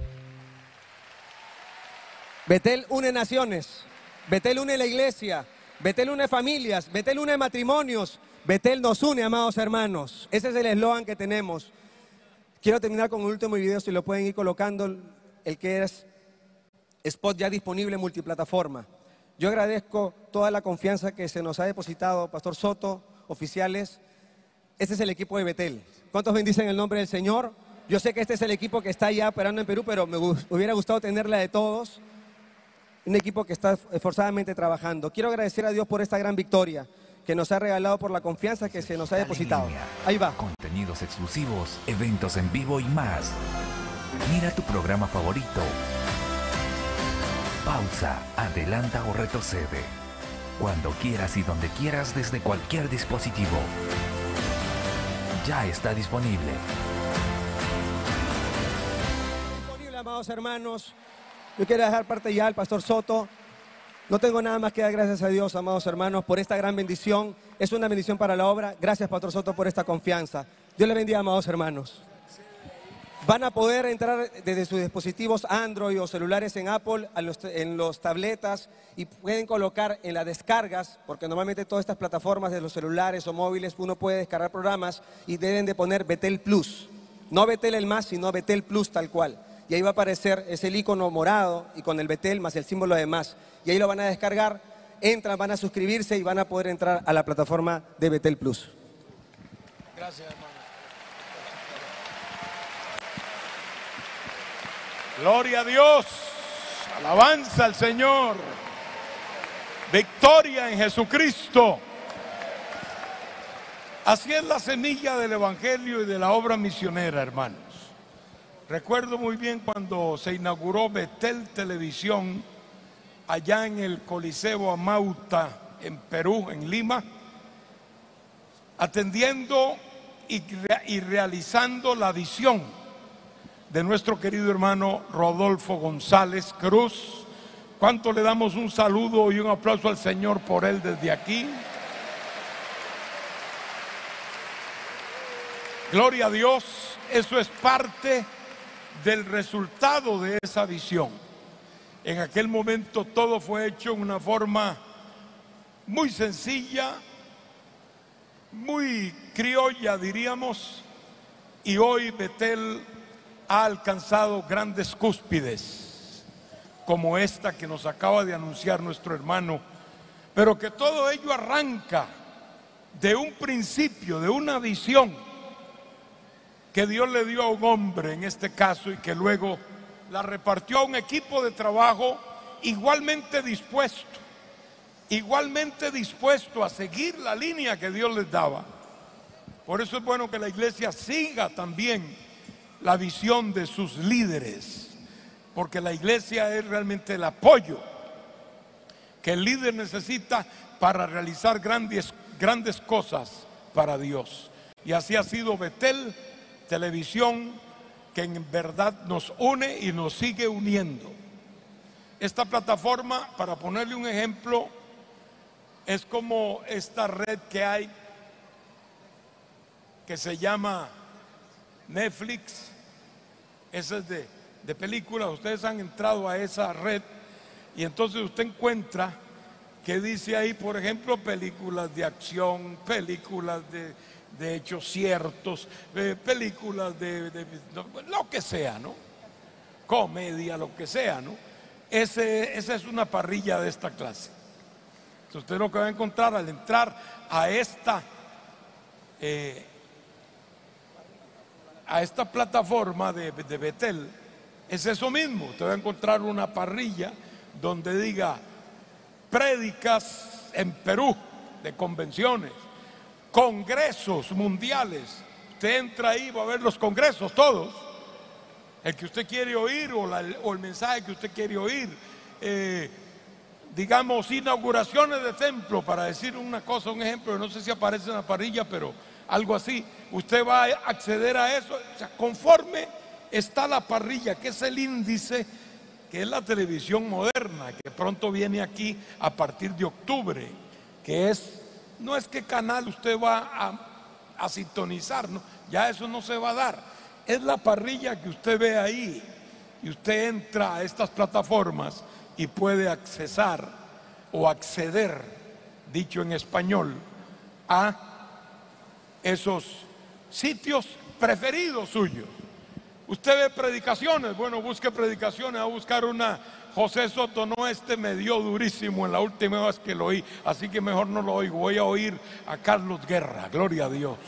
Betel une naciones, Betel une la iglesia, Betel une familias, Betel une matrimonios, Betel nos une, amados hermanos. Ese es el eslogan que tenemos. Quiero terminar con un último video, si lo pueden ir colocando, el que es spot ya disponible en multiplataforma. Yo agradezco toda la confianza que se nos ha depositado, Pastor Soto, oficiales. Este es el equipo de Betel. ¿Cuántos bendicen el nombre del Señor? Yo sé que este es el equipo que está ya operando en Perú, pero me hubiera gustado tenerla de todos. Un equipo que está esforzadamente trabajando. Quiero agradecer a Dios por esta gran victoria que nos ha regalado, por la confianza que se nos ha depositado. Ahí va. Contenidos exclusivos, eventos en vivo y más. Mira tu programa favorito. Pausa, adelanta o retrocede. Cuando quieras y donde quieras desde cualquier dispositivo. Ya está disponible. Disponible, amados hermanos. Yo quiero dejar parte ya al Pastor Soto. No tengo nada más que dar gracias a Dios, amados hermanos, por esta gran bendición. Es una bendición para la obra. Gracias, Pastor Soto, por esta confianza. Dios les bendiga, amados hermanos. Van a poder entrar desde sus dispositivos Android o celulares en Apple a los, en los tabletas, y pueden colocar en las descargas, porque normalmente todas estas plataformas de los celulares o móviles uno puede descargar programas, y deben de poner Betel Plus. No Betel el más, sino Betel Plus tal cual. Y ahí va a aparecer, es el icono morado y con el Betel más el símbolo de más. Y ahí lo van a descargar, entran, van a suscribirse y van a poder entrar a la plataforma de Betel Plus. Gracias, hermano. Gloria a Dios. Alabanza al Señor. Victoria en Jesucristo. Así es la semilla del Evangelio y de la obra misionera, hermanos. Recuerdo muy bien cuando se inauguró Betel Televisión allá en el Coliseo Amauta, en Perú, en Lima, atendiendo y, re y realizando la visión de nuestro querido hermano Rodolfo González Cruz. ¿Cuánto le damos un saludo y un aplauso al Señor por él desde aquí? Gloria a Dios, eso es parte del resultado de esa visión. En aquel momento todo fue hecho en una forma muy sencilla, muy criolla, diríamos, y hoy Betel ha alcanzado grandes cúspides, como esta que nos acaba de anunciar nuestro hermano, pero que todo ello arranca de un principio, de una visión que Dios le dio a un hombre en este caso, y que luego la repartió a un equipo de trabajo igualmente dispuesto, igualmente dispuesto a seguir la línea que Dios les daba. Por eso es bueno que la iglesia siga también la visión de sus líderes, porque la iglesia es realmente el apoyo que el líder necesita para realizar grandes, grandes cosas para Dios. Y así ha sido Betel Televisión, que en verdad nos une y nos sigue uniendo. Esta plataforma, para ponerle un ejemplo, es como esta red que hay, que se llama Netflix. Esa es de, de películas. Ustedes han entrado a esa red y entonces usted encuentra que dice ahí, por ejemplo, películas de acción, películas de, de hechos ciertos, eh, películas de, de, de lo que sea, ¿no? Comedia, lo que sea, ¿no? Ese, esa es una parrilla de esta clase. Entonces usted lo que va a encontrar al entrar a esta eh, a esta plataforma de, de Betel es eso mismo. Usted va a encontrar una parrilla donde diga prédicas en Perú de convenciones, congresos mundiales. Usted entra ahí, va a ver los congresos todos, el que usted quiere oír o, la, o el mensaje que usted quiere oír, eh, digamos inauguraciones de templo, para decir una cosa, un ejemplo, no sé si aparece en la parrilla, pero algo así. Usted va a acceder a eso, o sea, conforme está la parrilla, que es el índice, que es la televisión moderna, que pronto viene aquí a partir de octubre, que es, no es qué canal usted va a, a sintonizar, ¿no? Ya eso no se va a dar, es la parrilla que usted ve ahí, y usted entra a estas plataformas y puede accesar o acceder, dicho en español, a esos sitios preferidos suyos. Usted ve predicaciones, bueno, busque predicaciones, va a buscar una. José Soto, no, este me dio durísimo en la última vez que lo oí, así que mejor no lo oigo, voy a oír a Carlos Guerra, gloria a Dios.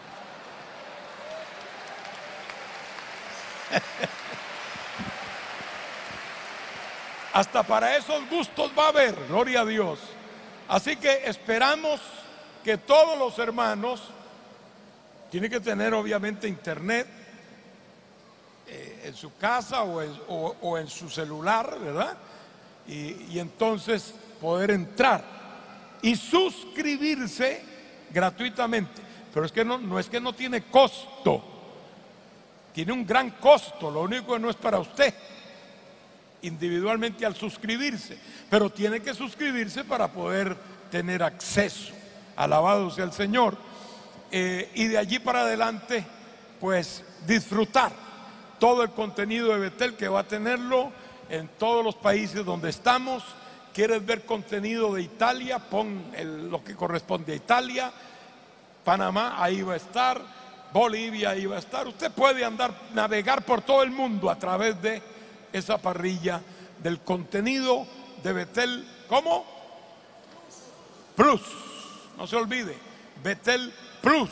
Hasta para esos gustos va a haber, gloria a Dios. Así que esperamos que todos los hermanos, tienen que tener obviamente internet eh, en su casa o en, o, o en su celular, ¿verdad? Y, y entonces poder entrar y suscribirse gratuitamente. Pero es que no, no es que no tiene costo, tiene un gran costo, lo único que no es para usted individualmente al suscribirse, pero tiene que suscribirse para poder tener acceso. Alabado sea el Señor. Eh, y de allí para adelante, pues disfrutar todo el contenido de Betel, que va a tenerlo en todos los países donde estamos. ¿Quieres ver contenido de Italia? Pon el, lo que corresponde a Italia. Panamá, ahí va a estar. Bolivia, ahí va a estar. Usted puede andar, navegar por todo el mundo a través de esa parrilla del contenido de Betel. ¿Cómo? Plus. No se olvide, Betel Plus.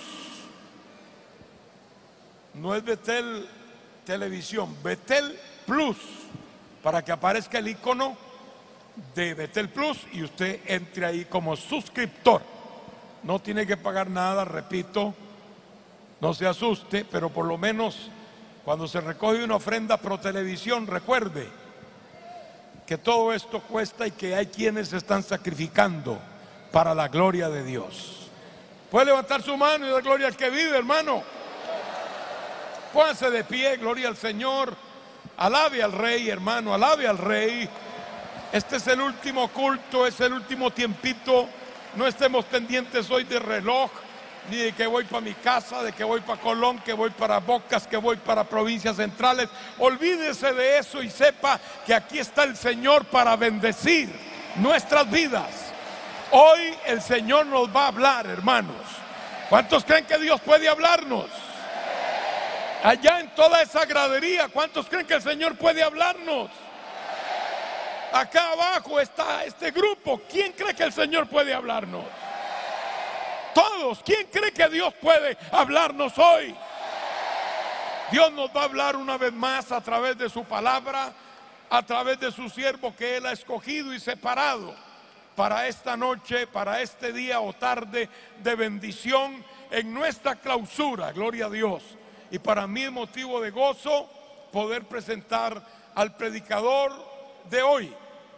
No es Betel Televisión, Betel Plus, para que aparezca el icono de Betel Plus y usted entre ahí como suscriptor. No tiene que pagar nada, repito, no se asuste, pero por lo menos cuando se recoge una ofrenda pro televisión, recuerde que todo esto cuesta y que hay quienes se están sacrificando para la gloria de Dios. Puede levantar su mano y dar gloria al que vive, hermano. Póngase de pie, gloria al Señor. Alabe al Rey, hermano, alabe al Rey. Este es el último culto, es el último tiempito. No estemos pendientes hoy de reloj, ni de que voy para mi casa, de que voy para Colón, que voy para Bocas, que voy para provincias centrales. Olvídese de eso y sepa que aquí está el Señor para bendecir nuestras vidas. Hoy el Señor nos va a hablar, hermanos. ¿Cuántos creen que Dios puede hablarnos? Allá en toda esa gradería, ¿cuántos creen que el Señor puede hablarnos? Acá abajo está este grupo. ¿Quién cree que el Señor puede hablarnos? Todos. ¿Quién cree que Dios puede hablarnos hoy? Dios nos va a hablar una vez más a través de su palabra, a través de su siervo que Él ha escogido y separado para esta noche, para este día o tarde de bendición en nuestra clausura, gloria a Dios. Y para mí es motivo de gozo poder presentar al predicador de hoy,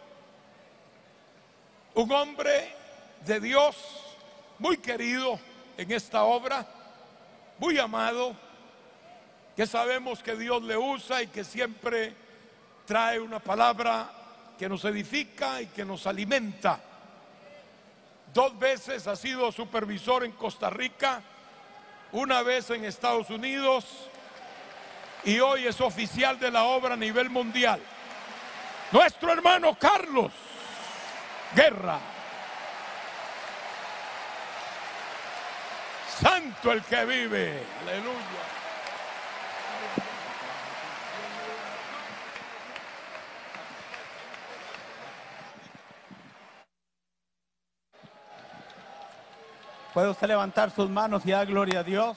un hombre de Dios muy querido en esta obra, muy amado, que sabemos que Dios le usa y que siempre trae una palabra que nos edifica y que nos alimenta. Dos veces ha sido supervisor en Costa Rica, una vez en Estados Unidos y hoy es oficial de la obra a nivel mundial. Nuestro hermano Carlos Guerra. Santo el que vive. Aleluya. ¿Puede usted levantar sus manos y dar gloria a Dios?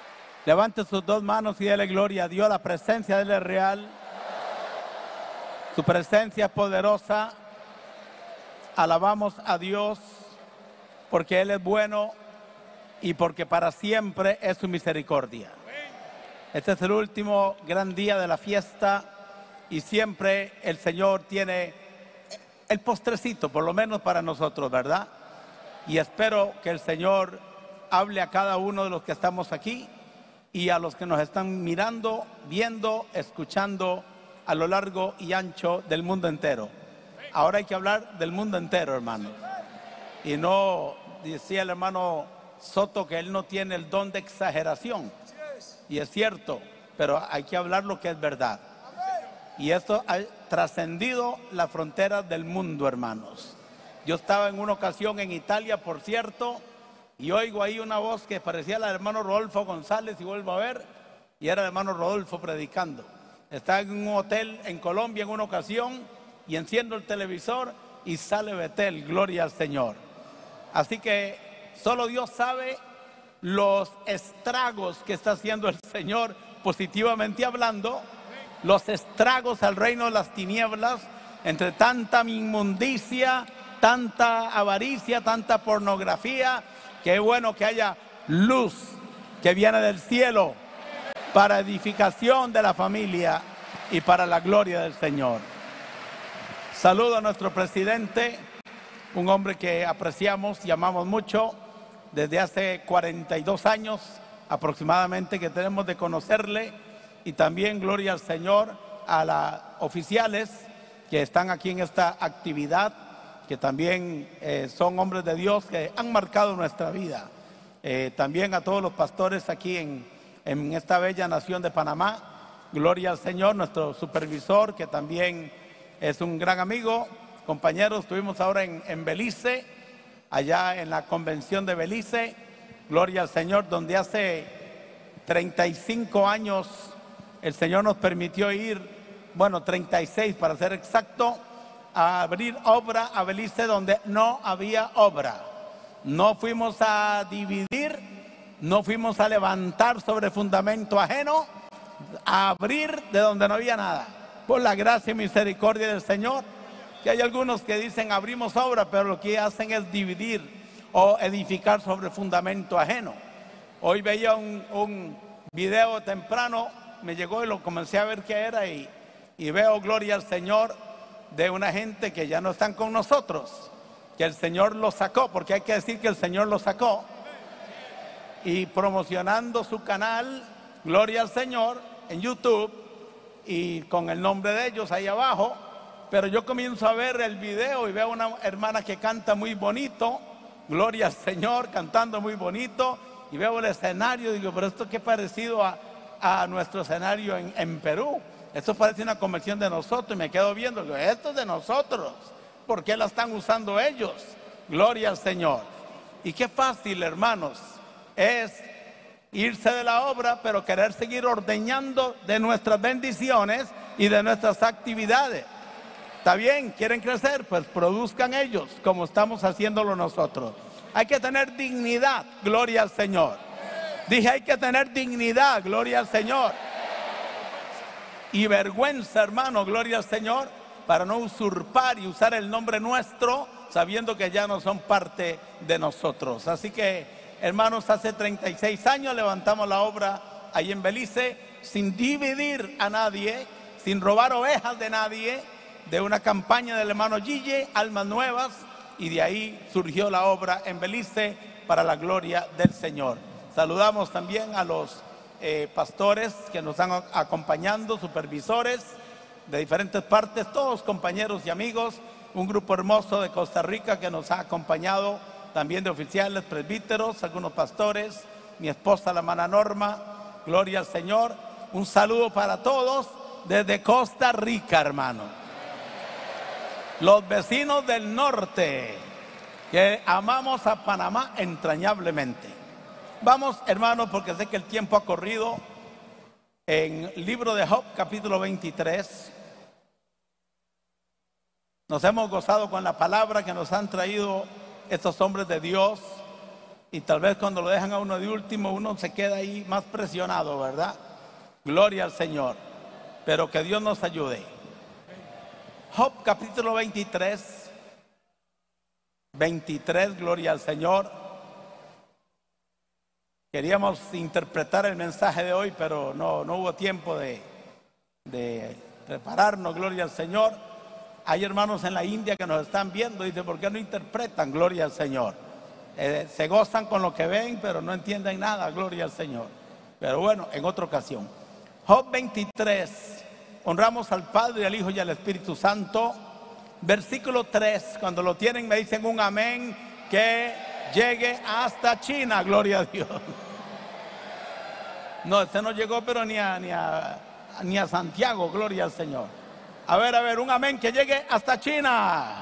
Levante sus dos manos y dele gloria a Dios. La presencia de Él es real. Su presencia poderosa. Alabamos a Dios porque Él es bueno y porque para siempre es su misericordia. Este es el último gran día de la fiesta y siempre el Señor tiene el postrecito, por lo menos para nosotros, ¿verdad? Y espero que el Señor hable a cada uno de los que estamos aquí y a los que nos están mirando, viendo, escuchando a lo largo y ancho del mundo entero. Ahora hay que hablar del mundo entero, hermano. Y no, decía el hermano Soto que él no tiene el don de exageración. Y es cierto, pero hay que hablar lo que es verdad. Y esto ha trascendido las fronteras del mundo, hermanos. Yo estaba en una ocasión en Italia, por cierto, y oigo ahí una voz que parecía la del hermano Rodolfo González, y vuelvo a ver, y era el hermano Rodolfo predicando. Estaba en un hotel en Colombia en una ocasión, y enciendo el televisor, y sale Betel, gloria al Señor. Así que solo Dios sabe los estragos que está haciendo el Señor, positivamente hablando, los estragos al reino de las tinieblas, entre tanta inmundicia, tanta avaricia, tanta pornografía. Qué bueno que haya luz que viene del cielo para edificación de la familia y para la gloria del Señor. Saludo a nuestro presidente, un hombre que apreciamos y amamos mucho desde hace cuarenta y dos años aproximadamente que tenemos de conocerle, y también gloria al Señor a los oficiales que están aquí en esta actividad, que también eh, son hombres de Dios que han marcado nuestra vida. Eh, también a todos los pastores aquí en, en esta bella nación de Panamá, gloria al Señor, nuestro supervisor que también es un gran amigo, compañeros. Estuvimos ahora en, en Belice, allá en la convención de Belice, gloria al Señor, donde hace treinta y cinco años el Señor nos permitió ir, bueno, treinta y seis para ser exacto, a abrir obra a Belice donde no había obra. No fuimos a dividir, no fuimos a levantar sobre fundamento ajeno, a abrir de donde no había nada. Por la gracia y misericordia del Señor, que hay algunos que dicen abrimos obra, pero lo que hacen es dividir o edificar sobre fundamento ajeno. Hoy veía un, un video temprano, me llegó y lo comencé a ver qué era, y, y veo, gloria al Señor, de una gente que ya no están con nosotros, que el Señor los sacó, porque hay que decir que el Señor los sacó, y promocionando su canal, gloria al Señor, en YouTube, y con el nombre de ellos ahí abajo. Pero yo comienzo a ver el video y veo una hermana que canta muy bonito, gloria al Señor, cantando muy bonito, y veo el escenario y digo, pero esto qué parecido a, a nuestro escenario en, en Perú. Esto parece una convención de nosotros, y me quedo viendo, digo, esto es de nosotros, ¿por qué la están usando ellos? Gloria al Señor. Y qué fácil, hermanos, es irse de la obra, pero querer seguir ordeñando de nuestras bendiciones y de nuestras actividades. Está bien, quieren crecer, pues produzcan ellos como estamos haciéndolo nosotros. Hay que tener dignidad, gloria al Señor. Dije, hay que tener dignidad, gloria al Señor. Y vergüenza, hermano, gloria al Señor, para no usurpar y usar el nombre nuestro, sabiendo que ya no son parte de nosotros. Así que, hermanos, hace treinta y seis años levantamos la obra ahí en Belice, sin dividir a nadie, sin robar ovejas de nadie, de una campaña del hermano Gille, Almas Nuevas, y de ahí surgió la obra en Belice para la gloria del Señor. Saludamos también a los eh, pastores que nos están acompañando, supervisores de diferentes partes, todos compañeros y amigos, un grupo hermoso de Costa Rica que nos ha acompañado, también de oficiales, presbíteros, algunos pastores, mi esposa la hermana Norma, gloria al Señor. Un saludo para todos desde Costa Rica, hermano. Los vecinos del norte, que amamos a Panamá entrañablemente. Vamos, hermanos, porque sé que el tiempo ha corrido. En el libro de Job, capítulo veintitrés, nos hemos gozado con la palabra que nos han traído estos hombres de Dios, y tal vez cuando lo dejan a uno de último, uno se queda ahí más presionado, ¿verdad? Gloria al Señor. Pero que Dios nos ayude. Job capítulo veintitrés. veintitrés, gloria al Señor. Queríamos interpretar el mensaje de hoy, pero no, no hubo tiempo de, de prepararnos, gloria al Señor. Hay hermanos en la India que nos están viendo y dicen, ¿por qué no interpretan? Gloria al Señor. Eh, se gozan con lo que ven, pero no entienden nada, gloria al Señor. Pero bueno, en otra ocasión. Job veintitrés, honramos al Padre, al Hijo y al Espíritu Santo. Versículo tres, cuando lo tienen me dicen un amén, que llegue hasta China, gloria a Dios. No, este no llegó pero ni a, ni a, ni a Santiago, gloria al Señor. A ver, a ver, un amén que llegue hasta China.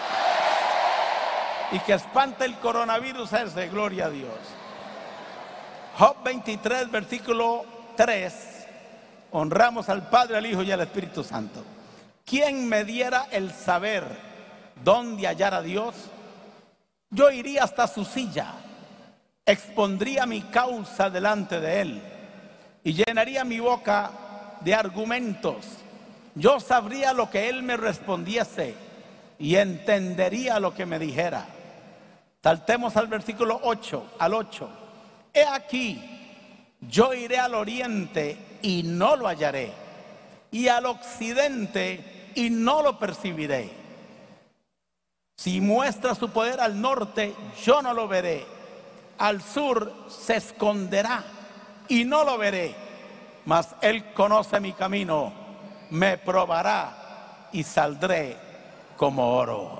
Y que espante el coronavirus ese, gloria a Dios. Job veintitrés, versículo tres. Honramos al Padre, al Hijo y al Espíritu Santo. ¿Quién me diera el saber dónde hallar a Dios? Yo iría hasta su silla, expondría mi causa delante de él y llenaría mi boca de argumentos. Yo sabría lo que él me respondiese y entendería lo que me dijera. Saltemos al versículo ocho, al ocho. He aquí, yo iré al oriente y no lo hallaré, y al occidente y no lo percibiré. Si muestra su poder al norte, yo no lo veré. Al sur se esconderá y no lo veré. Mas él conoce mi camino, me probará y saldré como oro.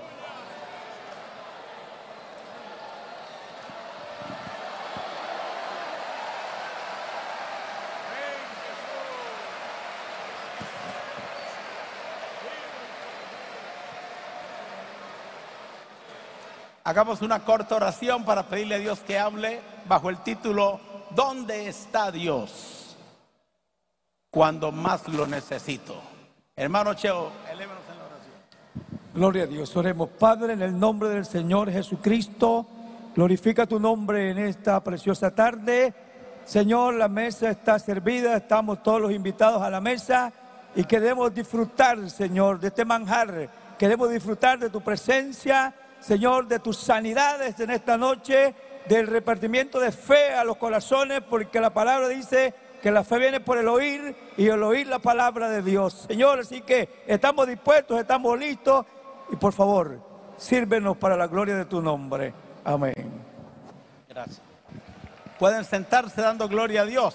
Hagamos una corta oración para pedirle a Dios que hable bajo el título ¿Dónde está Dios cuando más lo necesito? Hermano Cheo, elévenos en la oración. Gloria a Dios, oremos. Padre, en el nombre del Señor Jesucristo, glorifica tu nombre en esta preciosa tarde. Señor, la mesa está servida, estamos todos los invitados a la mesa y queremos disfrutar, Señor, de este manjar. Queremos disfrutar de tu presencia, Señor, de tus sanidades en esta noche, del repartimiento de fe a los corazones, porque la palabra dice que la fe viene por el oír y el oír la palabra de Dios. Señor, así que estamos dispuestos, estamos listos y por favor, sírvenos para la gloria de tu nombre. Amén. Gracias. Pueden sentarse dando gloria a Dios.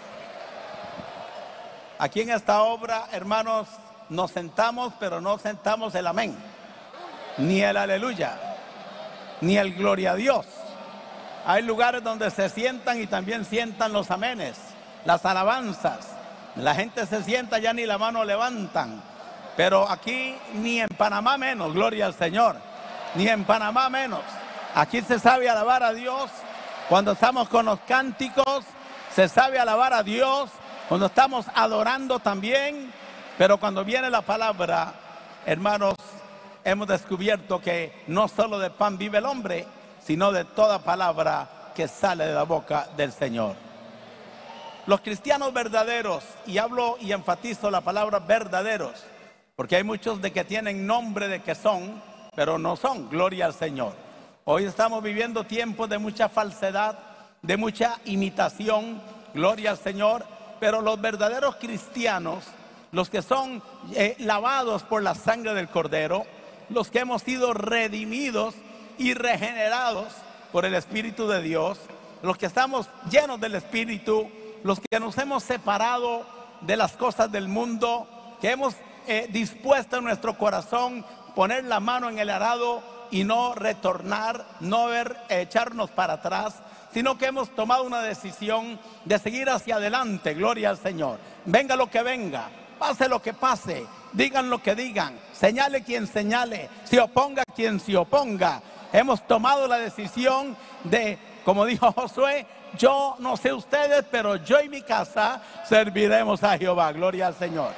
Aquí en esta obra, hermanos, nos sentamos, pero no sentamos el amén, ni el aleluya, ni el gloria a Dios. Hay lugares donde se sientan y también sientan los amenes, las alabanzas. La gente se sienta, ya ni la mano levantan. Pero aquí ni en Panamá menos, gloria al Señor. Ni en Panamá menos. Aquí se sabe alabar a Dios cuando estamos con los cánticos. Se sabe alabar a Dios cuando estamos adorando también. Pero cuando viene la palabra, hermanos, hemos descubierto que no solo de pan vive el hombre, sino de toda palabra que sale de la boca del Señor. Los cristianos verdaderos, y hablo y enfatizo la palabra verdaderos, porque hay muchos de que tienen nombre de que son, pero no son, gloria al Señor. Hoy estamos viviendo tiempos de mucha falsedad, de mucha imitación, gloria al Señor, pero los verdaderos cristianos, los que son eh, lavados por la sangre del Cordero, los que hemos sido redimidos y regenerados por el Espíritu de Dios, los que estamos llenos del Espíritu, los que nos hemos separado de las cosas del mundo, que hemos eh, dispuesto en nuestro corazón poner la mano en el arado y no retornar, no ver, eh, echarnos para atrás, sino que hemos tomado una decisión de seguir hacia adelante, gloria al Señor. Venga lo que venga, pase lo que pase, digan lo que digan, señale quien señale, se oponga quien se oponga. Hemos tomado la decisión de, como dijo Josué, yo no sé ustedes, pero yo y mi casa serviremos a Jehová, gloria al Señor.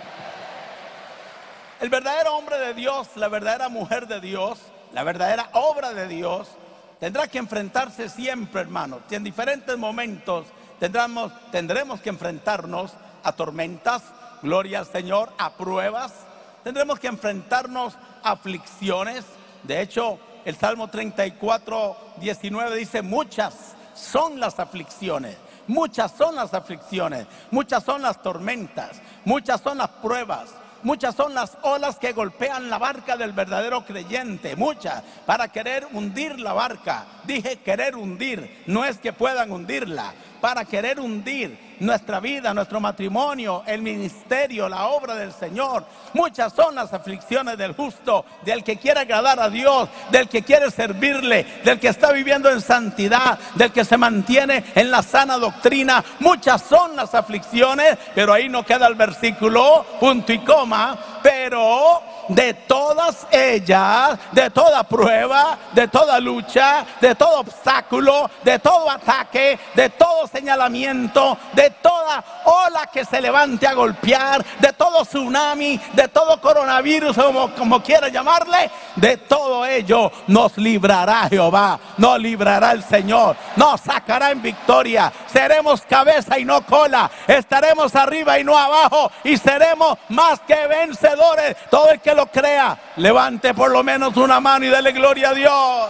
El verdadero hombre de Dios, la verdadera mujer de Dios, la verdadera obra de Dios, tendrá que enfrentarse siempre, hermanos, y en diferentes momentos tendremos, tendremos que enfrentarnos a tormentas, gloria al Señor, a pruebas, tendremos que enfrentarnos a aflicciones. De hecho, el Salmo treinta y cuatro, diecinueve dice: muchas son las aflicciones, muchas son las aflicciones, muchas son las tormentas, muchas son las pruebas, muchas son las olas que golpean la barca del verdadero creyente, muchas, para querer hundir la barca. Dije querer hundir, no es que puedan hundirla, para querer hundir nuestra vida, nuestro matrimonio, el ministerio, la obra del Señor. Muchas son las aflicciones del justo, del que quiere agradar a Dios, del que quiere servirle, del que está viviendo en santidad, del que se mantiene en la sana doctrina. Muchas son las aflicciones, pero ahí no queda el versículo, punto y coma. Pero de todas ellas, de toda prueba, de toda lucha, de todo obstáculo, de todo ataque, de todo señalamiento, de toda ola que se levante a golpear, de todo tsunami, de todo coronavirus, como, como quiera llamarle, de todo ello nos librará Jehová, nos librará el Señor, nos sacará en victoria. Seremos cabeza y no cola, estaremos arriba y no abajo, y seremos más que vencedores. Todo el que lo crea, levante por lo menos una mano y dele gloria a Dios.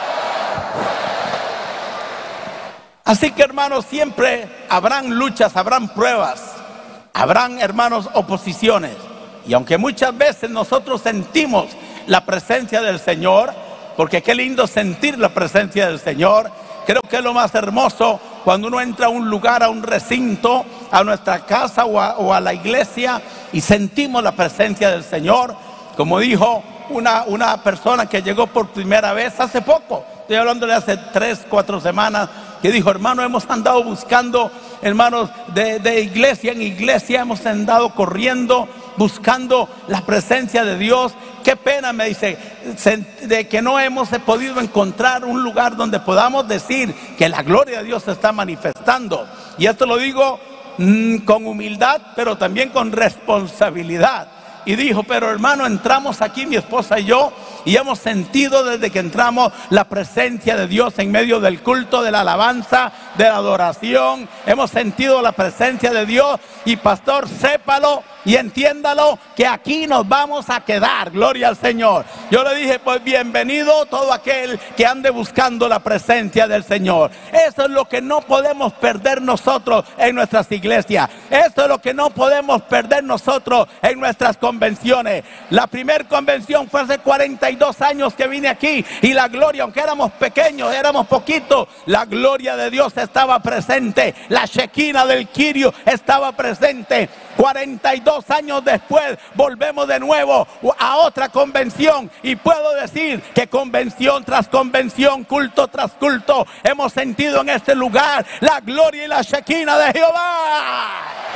Así que, hermanos, siempre habrán luchas, habrán pruebas, habrán, hermanos, oposiciones. Y aunque muchas veces nosotros sentimos la presencia del Señor, porque qué lindo sentir la presencia del Señor, creo que es lo más hermoso cuando uno entra a un lugar, a un recinto, a nuestra casa o a, o a la iglesia, y sentimos la presencia del Señor. Como dijo una, una persona que llegó por primera vez hace poco, estoy hablando de hace tres, cuatro semanas, que dijo: hermano, hemos andado buscando, hermanos, de, de iglesia en iglesia, hemos andado corriendo, buscando la presencia de Dios. Qué pena, me dice, de que no hemos podido encontrar un lugar donde podamos decir que la gloria de Dios se está manifestando. Y esto lo digo mmm, con humildad, pero también con responsabilidad. Y dijo: pero hermano, entramos aquí mi esposa y yo, y hemos sentido desde que entramos la presencia de Dios en medio del culto, de la alabanza, de la adoración. Hemos sentido la presencia de Dios, y pastor, sépalo y entiéndalo que aquí nos vamos a quedar. Gloria al Señor. Yo le dije: pues bienvenido todo aquel que ande buscando la presencia del Señor. Eso es lo que no podemos perder nosotros en nuestras iglesias. Eso es lo que no podemos perder nosotros en nuestras convenciones. La primera convención fue hace cuarenta y dos años que vine aquí, y la gloria, aunque éramos pequeños, éramos poquitos, la gloria de Dios estaba presente. La Shekinah del Kyrio estaba presente. cuarenta y dos años después volvemos de nuevo a otra convención, y puedo decir que convención tras convención, culto tras culto, hemos sentido en este lugar la gloria y la Shekinah de Jehová.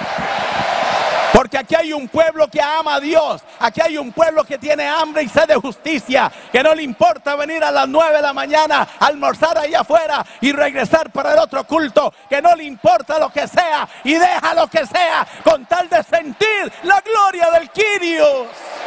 Porque aquí hay un pueblo que ama a Dios. Aquí hay un pueblo que tiene hambre y sed de justicia, que no le importa venir a las nueve de la mañana, almorzar allá afuera y regresar para el otro culto, que no le importa lo que sea y deja lo que sea con tal de sentir la gloria del Kyrios.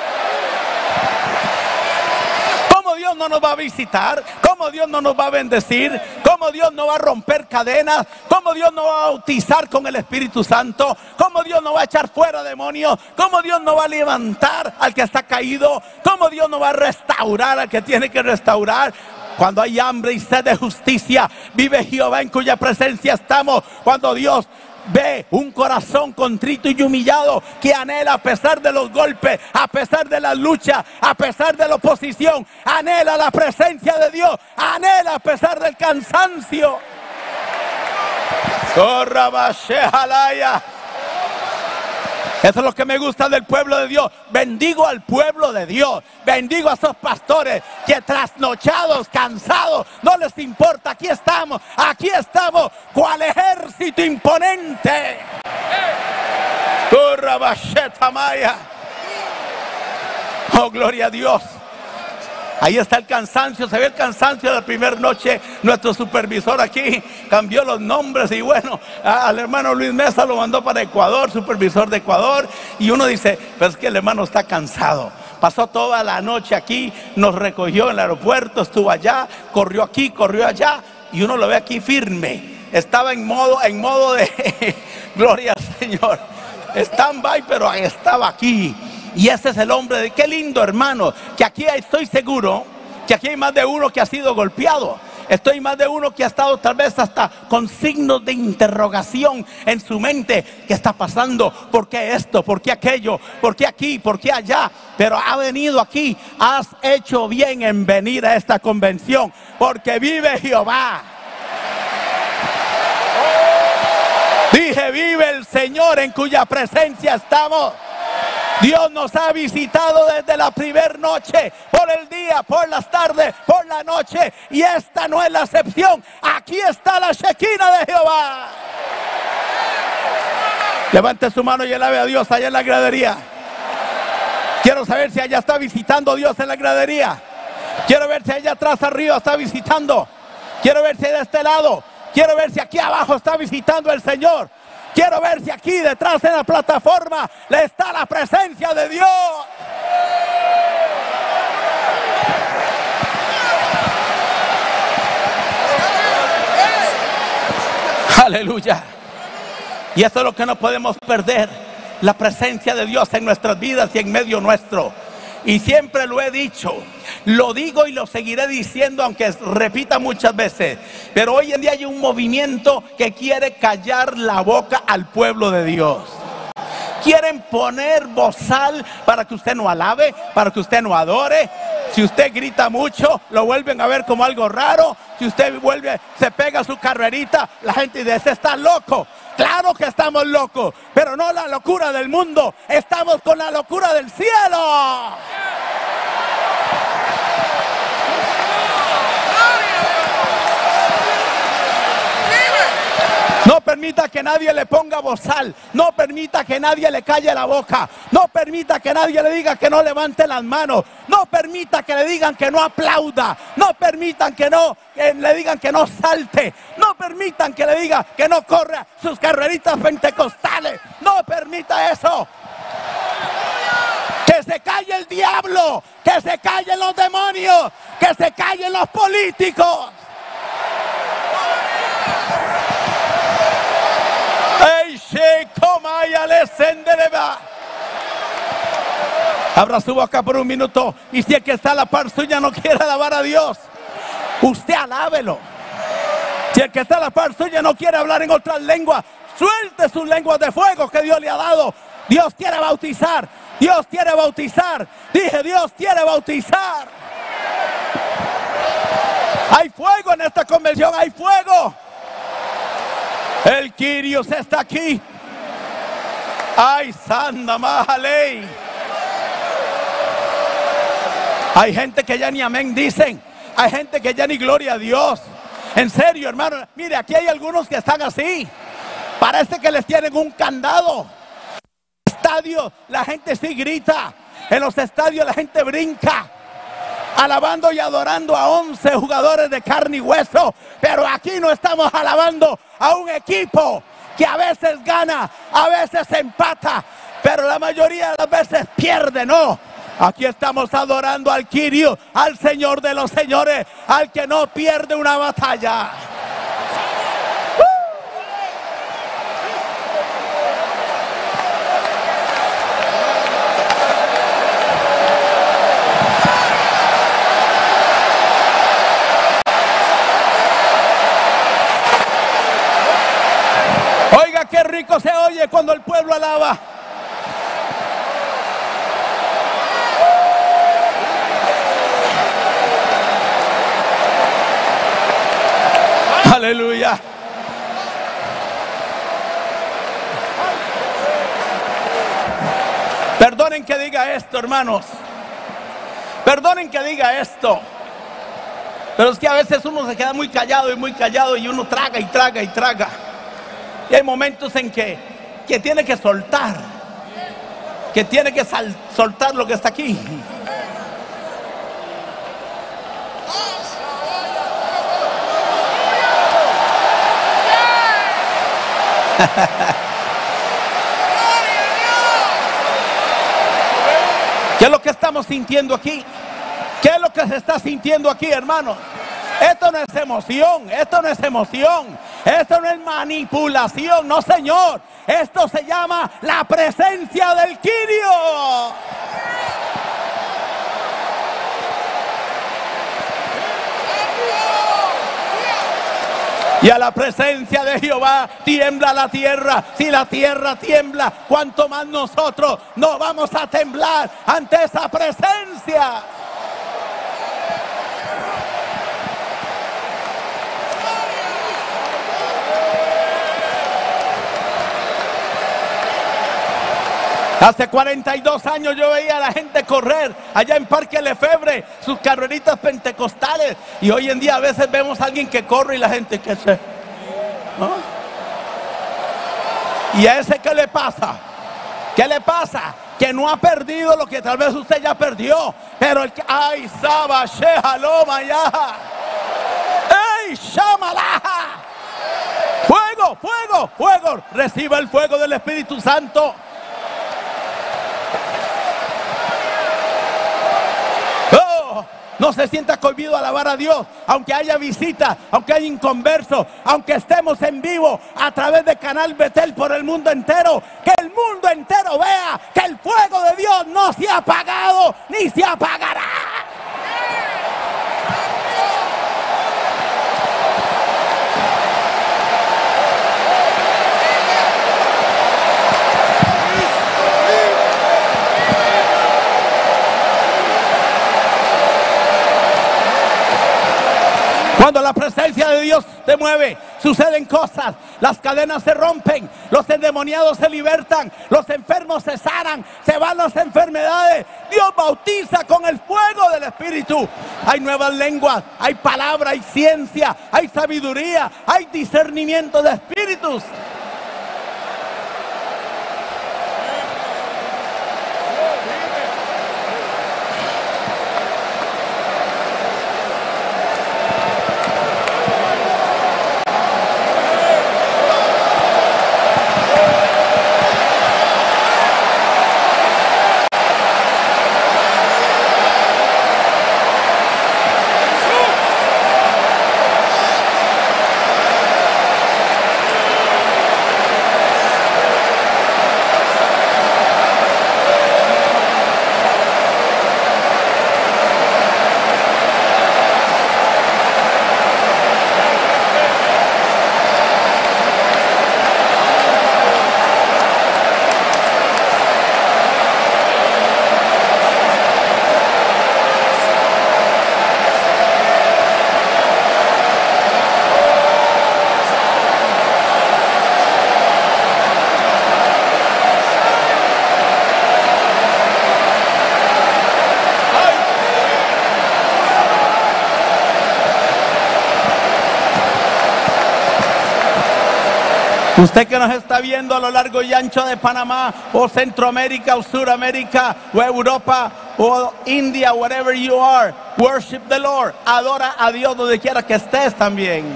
¿Cómo Dios no nos va a visitar? ¿Cómo Dios no nos va a bendecir? ¿Cómo Dios no va a romper cadenas? ¿Cómo Dios no va a bautizar con el Espíritu Santo? ¿Cómo Dios no va a echar fuera demonios? ¿Cómo Dios no va a levantar al que está caído? ¿Cómo Dios no va a restaurar al que tiene que restaurar? Cuando hay hambre y sed de justicia, vive Jehová, en cuya presencia estamos. Cuando Dios ve un corazón contrito y humillado, que anhela, a pesar de los golpes, a pesar de la lucha, a pesar de la oposición, anhela la presencia de Dios, anhela a pesar del cansancio. Eso es lo que me gusta del pueblo de Dios. Bendigo al pueblo de Dios. Bendigo a esos pastores que trasnochados, cansados, no les importa. Aquí estamos, aquí estamos, cual ejército imponente. Oh, gloria a Dios. Ahí está el cansancio, se ve el cansancio de la primera noche. Nuestro supervisor aquí cambió los nombres, y bueno, al hermano Luis Mesa lo mandó para Ecuador, supervisor de Ecuador. Y uno dice: pero es que el hermano está cansado. Pasó toda la noche aquí, nos recogió en el aeropuerto, estuvo allá, corrió aquí, corrió allá, y uno lo ve aquí firme. Estaba en modo, en modo de gloria al Señor, stand by, pero estaba aquí. Y ese es el hombre de, qué lindo, hermano, que aquí estoy seguro que aquí hay más de uno que ha sido golpeado. Estoy más de uno que ha estado tal vez hasta con signos de interrogación en su mente. ¿Qué está pasando? ¿Por qué esto? ¿Por qué aquello? ¿Por qué aquí? ¿Por qué allá? Pero ha venido aquí. Has hecho bien en venir a esta convención, porque vive Jehová. Dije, vive el Señor en cuya presencia estamos. Dios nos ha visitado desde la primera noche, por el día, por las tardes, por la noche, y esta no es la excepción. Aquí está la Shekinah de Jehová. Levante su mano y alabe a Dios allá en la gradería. Quiero saber si allá está visitando Dios en la gradería. Quiero ver si allá atrás arriba está visitando. Quiero ver si de este lado. Quiero ver si aquí abajo está visitando el Señor. Quiero ver si aquí detrás en la plataforma le está la presencia de Dios. Aleluya. Y eso es lo que no podemos perder, la presencia de Dios en nuestras vidas y en medio nuestro. Y siempre lo he dicho, lo digo y lo seguiré diciendo, aunque repita muchas veces. Pero hoy en día hay un movimiento que quiere callar la boca al pueblo de Dios. Quieren poner bozal para que usted no alabe, para que usted no adore. Si usted grita mucho, lo vuelven a ver como algo raro. Si usted vuelve, se pega su carrerita, la gente dice, ese está loco. Claro que estamos locos, pero no la locura del mundo. Estamos con la locura del cielo. No permita que nadie le ponga bozal. No permita que nadie le calle la boca. No permita que nadie le diga que no levante las manos. No permita que le digan que no aplauda. No permitan que no que le digan que no salte. No permitan que le digan que no corra sus carreritas pentecostales. No permita eso. Que se calle el diablo. Que se callen los demonios. Que se callen los políticos. Abra su boca por un minuto. Y si el que está a la par suya no quiere alabar a Dios, usted alábelo. Si el que está a la par suya no quiere hablar en otras lenguas, suelte sus lenguas de fuego que Dios le ha dado. Dios quiere bautizar. Dios quiere bautizar. Dije, Dios quiere bautizar. Hay fuego en esta convención. Hay fuego. El Kyrios está aquí. Ay, santa majalei. Hay gente que ya ni amén dicen. Hay gente que ya ni gloria a Dios. En serio, hermano. Mire, aquí hay algunos que están así. Parece que les tienen un candado. En los estadios la gente sí grita. En los estadios la gente brinca, alabando y adorando a once jugadores de carne y hueso. Pero aquí no estamos alabando a un equipo que a veces gana, a veces empata, pero la mayoría de las veces pierde. No, aquí estamos adorando al Kyrios, al Señor de los señores, al que no pierde una batalla. Qué rico se oye cuando el pueblo alaba. Aleluya. Perdonen que diga esto, hermanos. Perdonen que diga esto. Pero es que a veces uno se queda muy callado y muy callado y uno traga y traga y traga. Y hay momentos en que, que tiene que soltar, que tiene que sal, soltar lo que está aquí. ¿Qué es lo que estamos sintiendo aquí? ¿Qué es lo que se está sintiendo aquí, hermano? Esto no es emoción, esto no es emoción. Esto no es manipulación, no, señor. Esto se llama la presencia del Kyrios. Y a la presencia de Jehová tiembla la tierra. Si la tierra tiembla, cuanto más nosotros no vamos a temblar ante esa presencia. Hace cuarenta y dos años yo veía a la gente correr allá en Parque Lefebvre, sus carreritas pentecostales. Y hoy en día a veces vemos a alguien que corre y la gente que se... ¿no? ¿Y a ese qué le pasa? ¿Qué le pasa? Que no ha perdido lo que tal vez usted ya perdió. Pero el que... ¡Ay, Saba, Shehaloma, Yaha! ¡Ey, Shamalaha! ¡Fuego, fuego, fuego! Reciba el fuego del Espíritu Santo. No se sienta cohibido a alabar a Dios, aunque haya visita, aunque haya inconverso, aunque estemos en vivo a través de Canal Betel por el mundo entero. Que el mundo entero vea que el fuego de Dios no se ha apagado ni se apagará. Cuando la presencia de Dios se mueve, suceden cosas. Las cadenas se rompen, los endemoniados se libertan, los enfermos se sanan, se van las enfermedades. Dios bautiza con el fuego del Espíritu. Hay nuevas lenguas, hay palabra, hay ciencia, hay sabiduría, hay discernimiento de espíritus. Usted que nos está viendo a lo largo y ancho de Panamá, o Centroamérica, o Suramérica, o Europa, o India, wherever you are, worship the Lord. Adora a Dios donde quiera que estés también.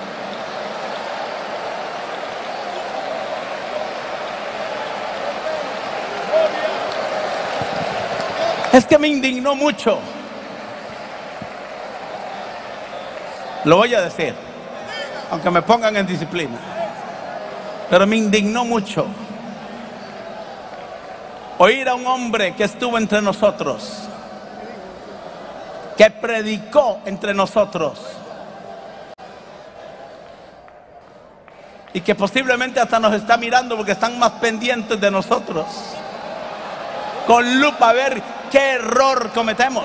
Es que me indignó mucho. Lo voy a decir, aunque me pongan en disciplina. Pero me indignó mucho oír a un hombre que estuvo entre nosotros, que predicó entre nosotros, y que posiblemente hasta nos está mirando porque están más pendientes de nosotros, con lupa a ver qué error cometemos.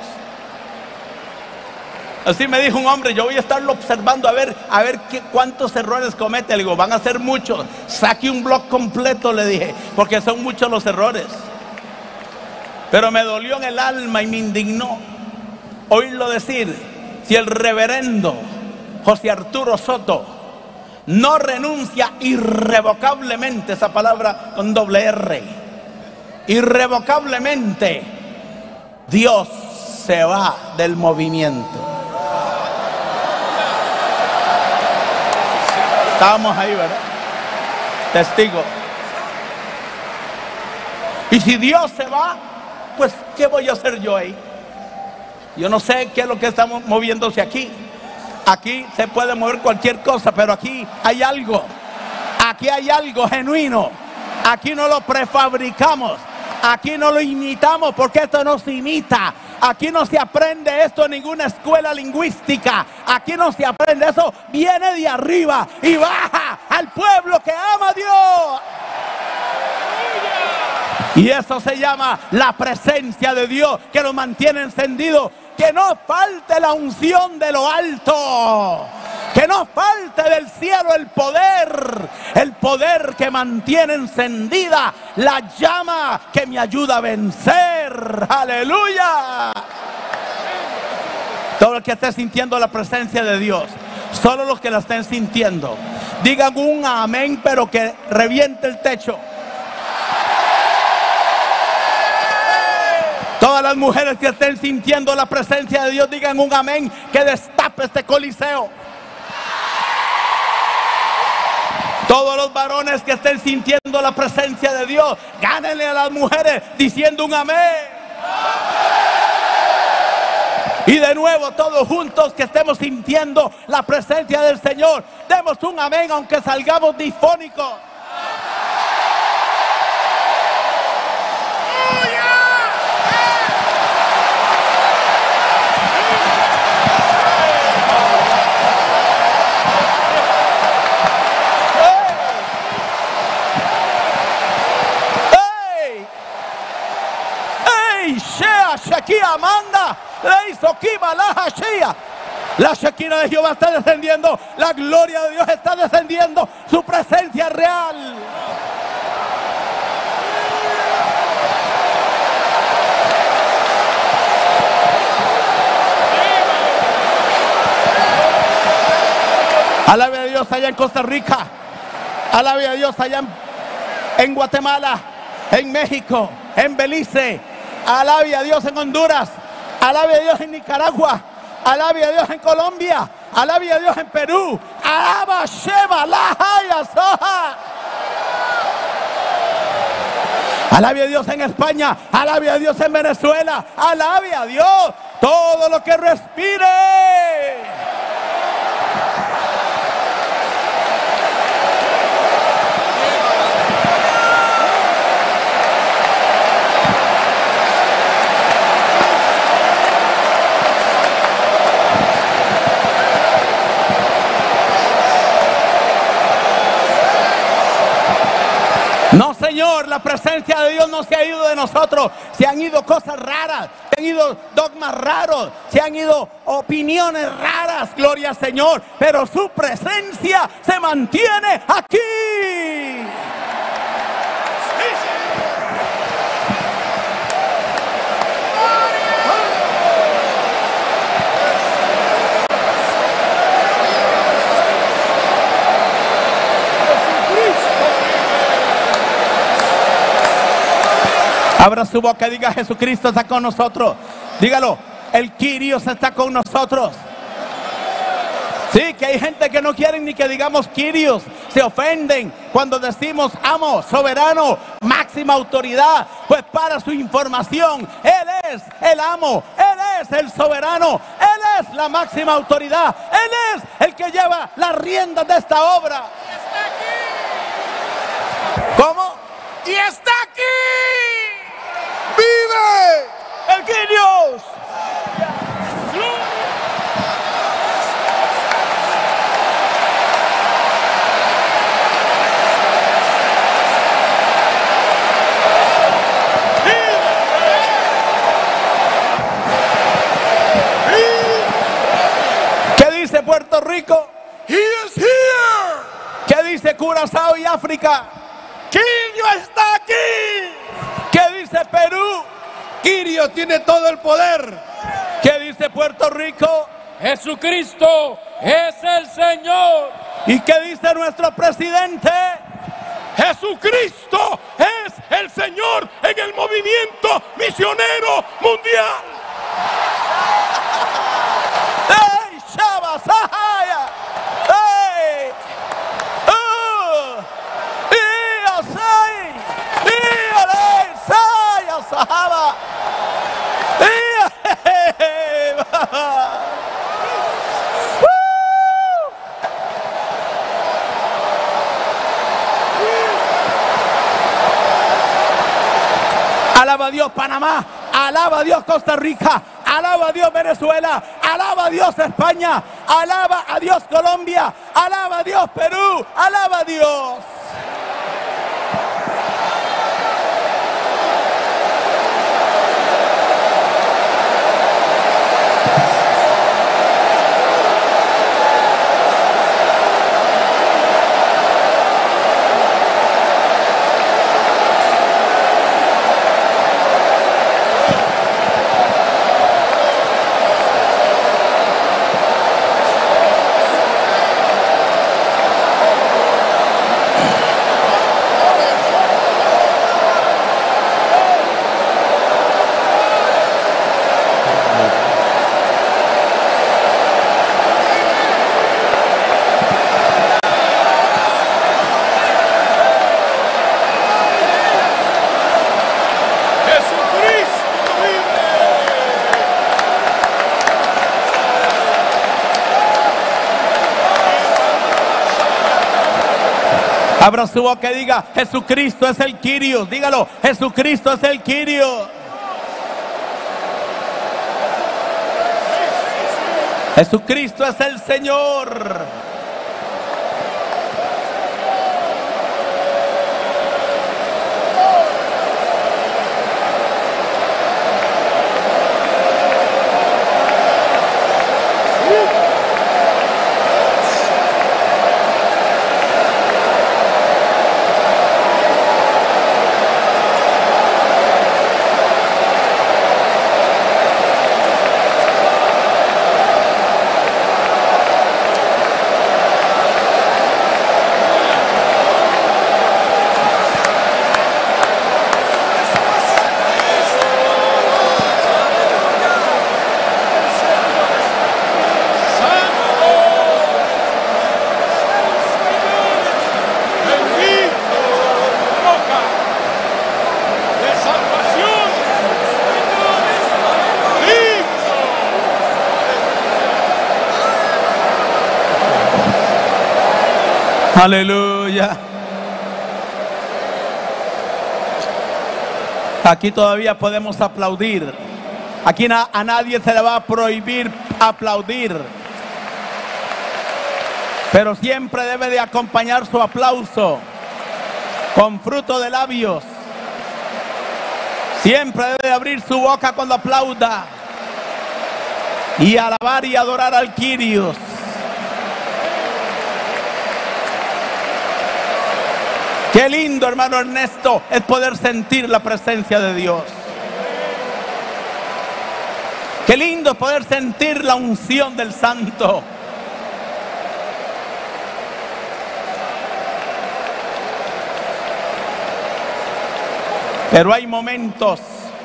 Así me dijo un hombre, yo voy a estarlo observando a ver, a ver qué, cuántos errores comete. Le digo, van a ser muchos. Saque un blog completo, le dije, porque son muchos los errores. Pero me dolió en el alma y me indignó oírlo decir, si el reverendo José Arturo Soto no renuncia irrevocablemente, esa palabra con doble R, irrevocablemente, Dios se va del movimiento. Estábamos ahí, ¿verdad? Testigo. Y si Dios se va, pues ¿qué voy a hacer yo ahí? Yo no sé qué es lo que estamos moviéndose aquí. Aquí se puede mover cualquier cosa, pero aquí hay algo. Aquí hay algo genuino. Aquí no lo prefabricamos. Aquí no lo imitamos porque esto no se imita. Aquí no se aprende esto en ninguna escuela lingüística. Aquí no se aprende eso. Viene de arriba y baja al pueblo que ama a Dios. Y eso se llama la presencia de Dios que lo mantiene encendido. Que no falte la unción de lo alto. Que no falte del cielo el poder. El poder que mantiene encendida la llama que me ayuda a vencer. ¡Aleluya! Todo el que esté sintiendo la presencia de Dios, solo los que la estén sintiendo, digan un amén, pero que reviente el techo. Todas las mujeres que estén sintiendo la presencia de Dios, digan un amén, que destape este coliseo. Todos los varones que estén sintiendo la presencia de Dios, gánenle a las mujeres diciendo un amén. Y de nuevo, todos juntos que estemos sintiendo la presencia del Señor, demos un amén aunque salgamos disfónicos. Shekia Amanda le hizo Kiba la Hashia. La Shekinah de Jehová está descendiendo, la gloria de Dios está descendiendo, su presencia real. Alabe a Dios allá en Costa Rica, alabe a Dios allá en, en Guatemala, en México, en Belice. Alabe a Dios en Honduras, alabe a Dios en Nicaragua, alabe a Dios en Colombia, alabe a Dios en Perú, alaba Sheba, la Haya, Soja. Alabe a Dios en España, alabe a Dios en Venezuela, alabe a Dios, todo lo que respire. No, Señor, la presencia de Dios no se ha ido de nosotros. Se han ido cosas raras, se han ido dogmas raros, se han ido opiniones raras, gloria al Señor. Pero su presencia se mantiene aquí. Abra su boca y diga: Jesucristo está con nosotros. Dígalo, el Kyrios está con nosotros. Sí, que hay gente que no quieren ni que digamos Kyrios. Se ofenden cuando decimos amo, soberano, máxima autoridad. Pues para su información, Él es el amo, Él es el soberano, Él es la máxima autoridad, Él es el que lleva las riendas de esta obra. ¿Cómo? Y está aquí. ¡Vive el Kyrios! ¿Qué dice Puerto Rico? He is here. ¿Qué dice Curazao y África? Kyrios está aquí. ¿Qué dice Perú? Kyrios tiene todo el poder. ¿Qué dice Puerto Rico? Jesucristo es el Señor. ¿Y qué dice nuestro presidente? Jesucristo es el Señor en el movimiento misionero mundial. ¡Ey, Shaba, Sahaya! ¡Ey! ¡Uh! ¡Y asai! ¡Y alei! ¡Saya, Sahaba! ¡Y ¡Uh! Dios Panamá, alaba a Dios Costa Rica, alaba a Dios Venezuela, alaba a Dios España, alaba a Dios Colombia, alaba a Dios Perú, alaba a Dios. Abra su boca y diga: Jesucristo es el Kyrios. Dígalo: Jesucristo es el Kyrios. Jesucristo es el Señor. Aleluya. Aquí todavía podemos aplaudir. Aquí na- a nadie se le va a prohibir aplaudir. Pero siempre debe de acompañar su aplauso con fruto de labios. Siempre debe de abrir su boca cuando aplauda y alabar y adorar al Kyrios. Qué lindo, hermano Ernesto, es poder sentir la presencia de Dios. Qué lindo es poder sentir la unción del Santo. Pero hay momentos,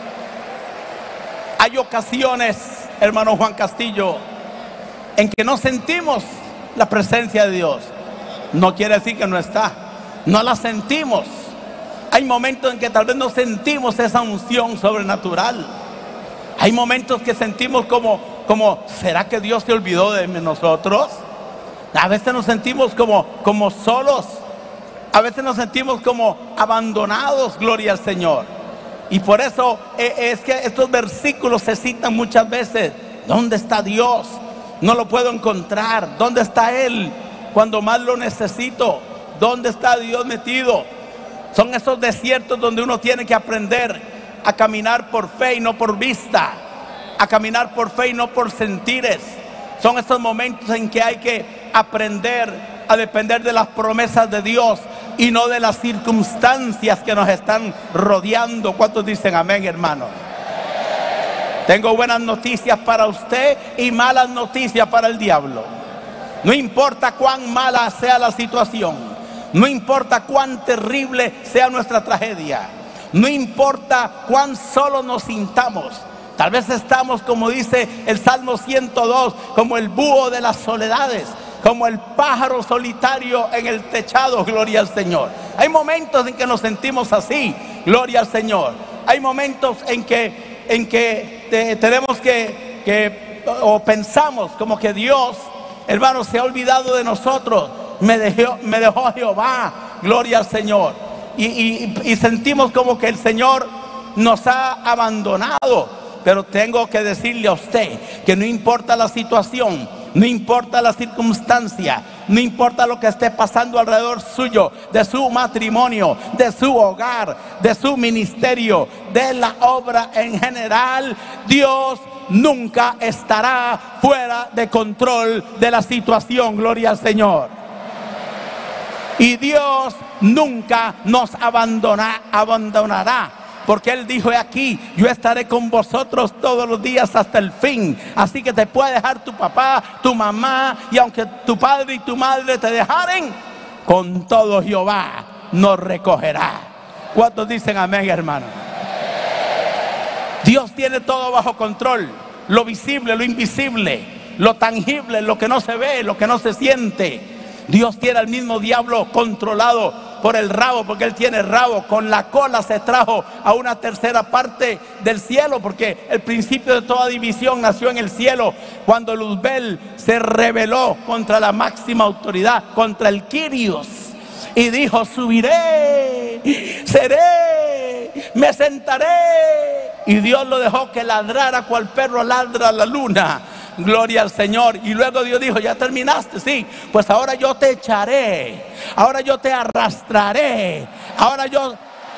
hay ocasiones, hermano Juan Castillo, en que no sentimos la presencia de Dios. No quiere decir que no está. No la sentimos. Hay momentos en que tal vez no sentimos esa unción sobrenatural. Hay momentos que sentimos como, como ¿será que Dios se olvidó de nosotros? A veces nos sentimos como, como solos. A veces nos sentimos como abandonados, gloria al Señor. Y por eso es que estos versículos se citan muchas veces. ¿Dónde está Dios? No lo puedo encontrar. ¿Dónde está Él cuando más lo necesito? ¿Dónde está Dios metido? Son esos desiertos donde uno tiene que aprender a caminar por fe y no por vista, a caminar por fe y no por sentires. Son esos momentos en que hay que aprender a depender de las promesas de Dios y no de las circunstancias que nos están rodeando. ¿Cuántos dicen amén, hermano? Tengo buenas noticias para usted y malas noticias para el diablo. No importa cuán mala sea la situación. No importa cuán terrible sea nuestra tragedia. No importa cuán solo nos sintamos. Tal vez estamos, como dice el Salmo ciento dos, como el búho de las soledades, como el pájaro solitario en el techado, gloria al Señor. Hay momentos en que nos sentimos así, gloria al Señor. Hay momentos en que, en que te, tenemos que, que, o pensamos como que Dios, hermano, se ha olvidado de nosotros. Me dejó, me dejó Jehová, gloria al Señor. Y, y, y sentimos como que el Señor nos ha abandonado. Pero tengo que decirle a usted que no importa la situación, no importa la circunstancia, no importa lo que esté pasando alrededor suyo, de su matrimonio, de su hogar, de su ministerio, de la obra en general, Dios nunca estará fuera de control de la situación. Gloria al Señor. Y Dios nunca nos abandona, abandonará. Porque Él dijo aquí, yo estaré con vosotros todos los días hasta el fin. Así que te puede dejar tu papá, tu mamá, y aunque tu padre y tu madre te dejaren, con todo Jehová nos recogerá. ¿Cuántos dicen amén, hermano? Dios tiene todo bajo control. Lo visible, lo invisible, lo tangible, lo que no se ve, lo que no se siente. Dios tiene al mismo diablo controlado por el rabo, porque él tiene rabo. Con la cola se trajo a una tercera parte del cielo, porque el principio de toda división nació en el cielo, cuando Luzbel se rebeló contra la máxima autoridad, contra el Kyrios, y dijo: subiré, seré, me sentaré. Y Dios lo dejó que ladrara cual perro ladra a la luna. Gloria al Señor. Y luego Dios dijo: ya terminaste, sí, pues ahora yo te echaré, ahora yo te arrastraré, ahora yo...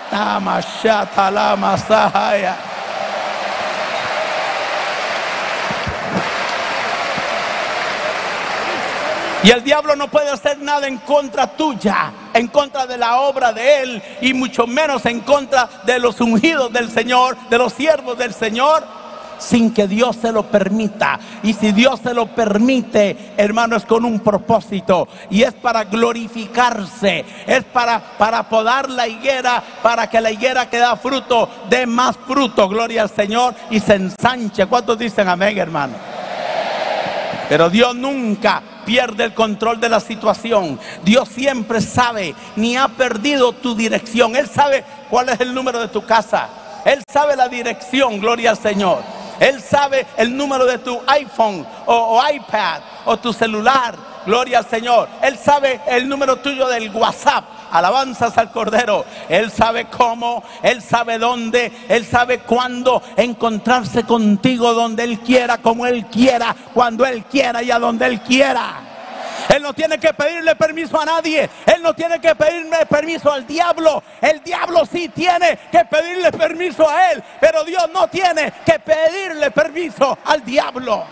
Y el diablo no puede hacer nada en contra tuya, en contra de la obra de Él, y mucho menos en contra de los ungidos del Señor, de los siervos del Señor, sin que Dios se lo permita. Y si Dios se lo permite, hermano, es con un propósito, y es para glorificarse, es para, para podar la higuera, para que la higuera que da fruto dé más fruto, gloria al Señor, y se ensanche. ¿Cuántos dicen amén, hermano? Pero Dios nunca pierde el control de la situación. Dios siempre sabe, ni ha perdido tu dirección. Él sabe cuál es el número de tu casa, Él sabe la dirección, gloria al Señor. Él sabe el número de tu iPhone o, o iPad o tu celular, gloria al Señor. Él sabe el número tuyo del WhatsApp, alabanzas al Cordero. Él sabe cómo, Él sabe dónde, Él sabe cuándo encontrarse contigo, donde Él quiera, como Él quiera, cuando Él quiera y a donde Él quiera. Él no tiene que pedirle permiso a nadie. Él no tiene que pedirle permiso al diablo. El diablo sí tiene que pedirle permiso a él, pero Dios no tiene que pedirle permiso al diablo.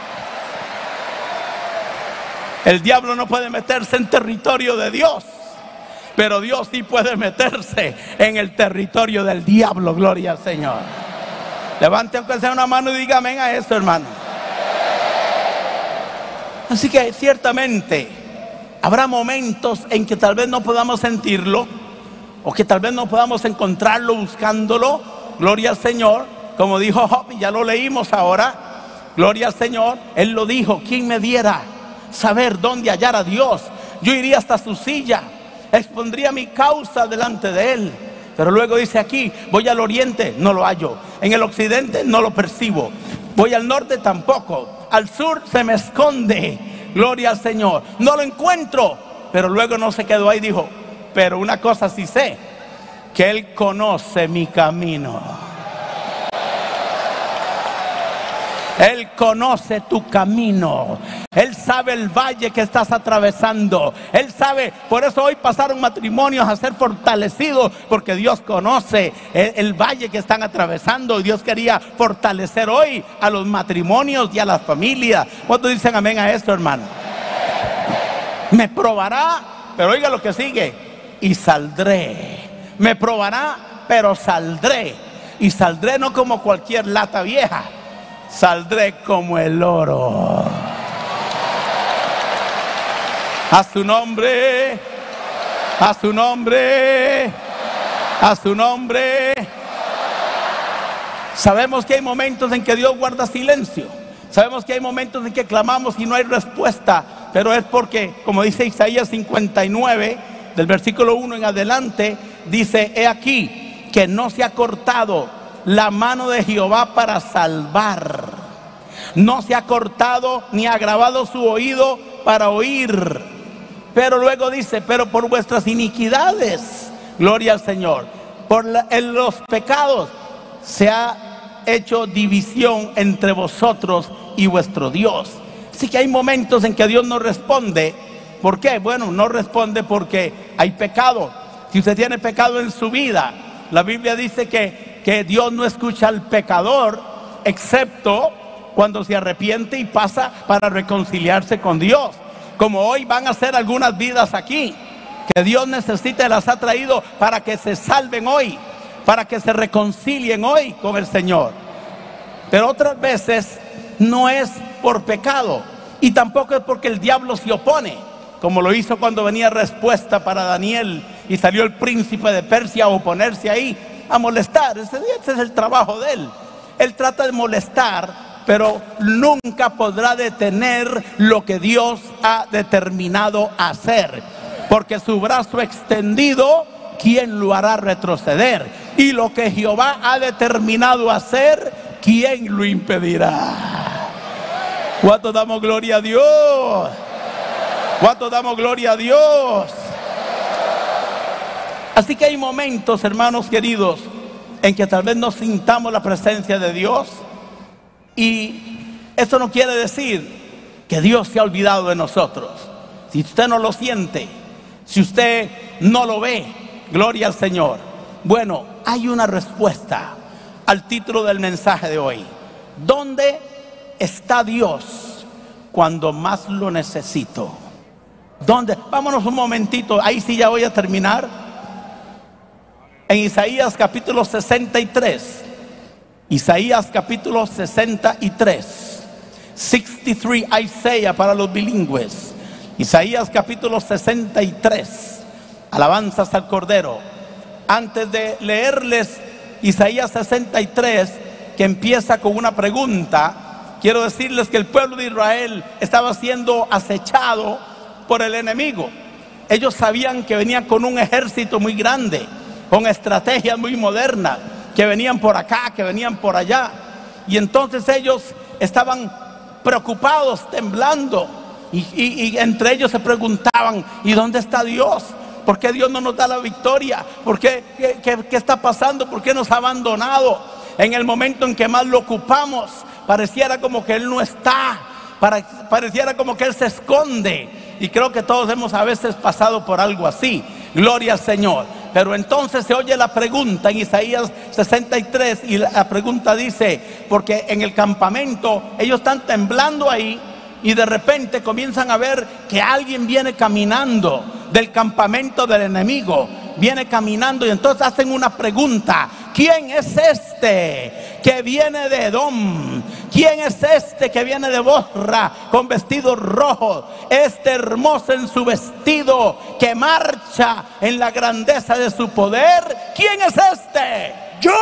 El diablo no puede meterse en territorio de Dios, pero Dios sí puede meterse en el territorio del diablo. Gloria al Señor. Levante aunque sea una mano y diga amén a eso, hermano. Así que ciertamente habrá momentos en que tal vez no podamos sentirlo, o que tal vez no podamos encontrarlo buscándolo. Gloria al Señor. Como dijo Job, y ya lo leímos ahora, gloria al Señor. Él lo dijo: ¿quién me diera saber dónde hallar a Dios? Yo iría hasta su silla, expondría mi causa delante de Él. Pero luego dice aquí: voy al oriente, no lo hallo. En el occidente no lo percibo. Voy al norte, tampoco. Al sur se me esconde. Gloria al Señor. No lo encuentro. Pero luego no se quedó ahí. Dijo: pero una cosa sí sé, que Él conoce mi camino. Él conoce tu camino. Él sabe el valle que estás atravesando. Él sabe, por eso hoy pasaron matrimonios a ser fortalecidos, porque Dios conoce el, el valle que están atravesando. Y Dios quería fortalecer hoy a los matrimonios y a las familias. ¿Cuántos dicen amén a esto, hermano? Me probará, pero oiga lo que sigue: y saldré. Me probará, pero saldré. Y saldré no como cualquier lata vieja, saldré como el oro. A su nombre, a su nombre, a su nombre. Sabemos que hay momentos en que Dios guarda silencio. Sabemos que hay momentos en que clamamos y no hay respuesta. Pero es porque, como dice Isaías cincuenta y nueve, del versículo uno en adelante, dice: he aquí que no se ha cortado la mano de Jehová para salvar, no se ha cortado ni agravado su oído para oír. Pero luego dice: pero por vuestras iniquidades, gloria al Señor, por la, en los pecados se ha hecho división entre vosotros y vuestro Dios. Así que hay momentos en que Dios no responde. ¿Por qué? Bueno, no responde porque hay pecado. Si usted tiene pecado en su vida, la Biblia dice que, que Dios no escucha al pecador, excepto cuando se arrepiente y pasa para reconciliarse con Dios. Como hoy van a ser algunas vidas aquí, que Dios necesita y las ha traído para que se salven hoy, para que se reconcilien hoy con el Señor. Pero otras veces no es por pecado y tampoco es porque el diablo se opone, como lo hizo cuando venía respuesta para Daniel y salió el príncipe de Persia a oponerse ahí, a molestar. Ese, ese es el trabajo de él. Él trata de molestar, pero nunca podrá detener lo que Dios ha determinado hacer, porque su brazo extendido, ¿quién lo hará retroceder? Y lo que Jehová ha determinado hacer, ¿quién lo impedirá? ¿Cuánto damos gloria a Dios? ¿Cuánto damos gloria a Dios? Así que hay momentos, hermanos queridos, en que tal vez no sintamos la presencia de Dios. Y esto no quiere decir que Dios se ha olvidado de nosotros. Si usted no lo siente, si usted no lo ve, gloria al Señor. Bueno, hay una respuesta al título del mensaje de hoy. ¿Dónde está Dios cuando más lo necesito? ¿Dónde? Vámonos un momentito, ahí sí ya voy a terminar. En Isaías capítulo sesenta y tres. Isaías capítulo sesenta y tres. sesenta y tres, Isaías para los bilingües. Isaías capítulo sesenta y tres. Alabanzas al Cordero. Antes de leerles Isaías sesenta y tres, que empieza con una pregunta, quiero decirles que el pueblo de Israel estaba siendo acechado por el enemigo. Ellos sabían que venían con un ejército muy grande, con estrategias muy modernas, que venían por acá, que venían por allá. Y entonces ellos estaban preocupados, temblando, y, y, y entre ellos se preguntaban: ¿y dónde está Dios? ¿Por qué Dios no nos da la victoria? ¿Por qué? ¿Qué, qué, qué está pasando? ¿Por qué nos ha abandonado? En el momento en que más lo ocupamos, pareciera como que Él no está, para, pareciera como que Él se esconde. Y creo que todos hemos a veces pasado por algo así. Gloria al Señor. Pero entonces se oye la pregunta en Isaías sesenta y tres, y la pregunta dice, porque en el campamento ellos están temblando ahí, y de repente comienzan a ver que alguien viene caminando del campamento del enemigo, viene caminando, y entonces hacen una pregunta: ¿quién es este que viene de Edom? ¿Quién es este que viene de Bosra con vestidos rojos? Este hermoso en su vestido, que marcha en la grandeza de su poder. ¿Quién es este?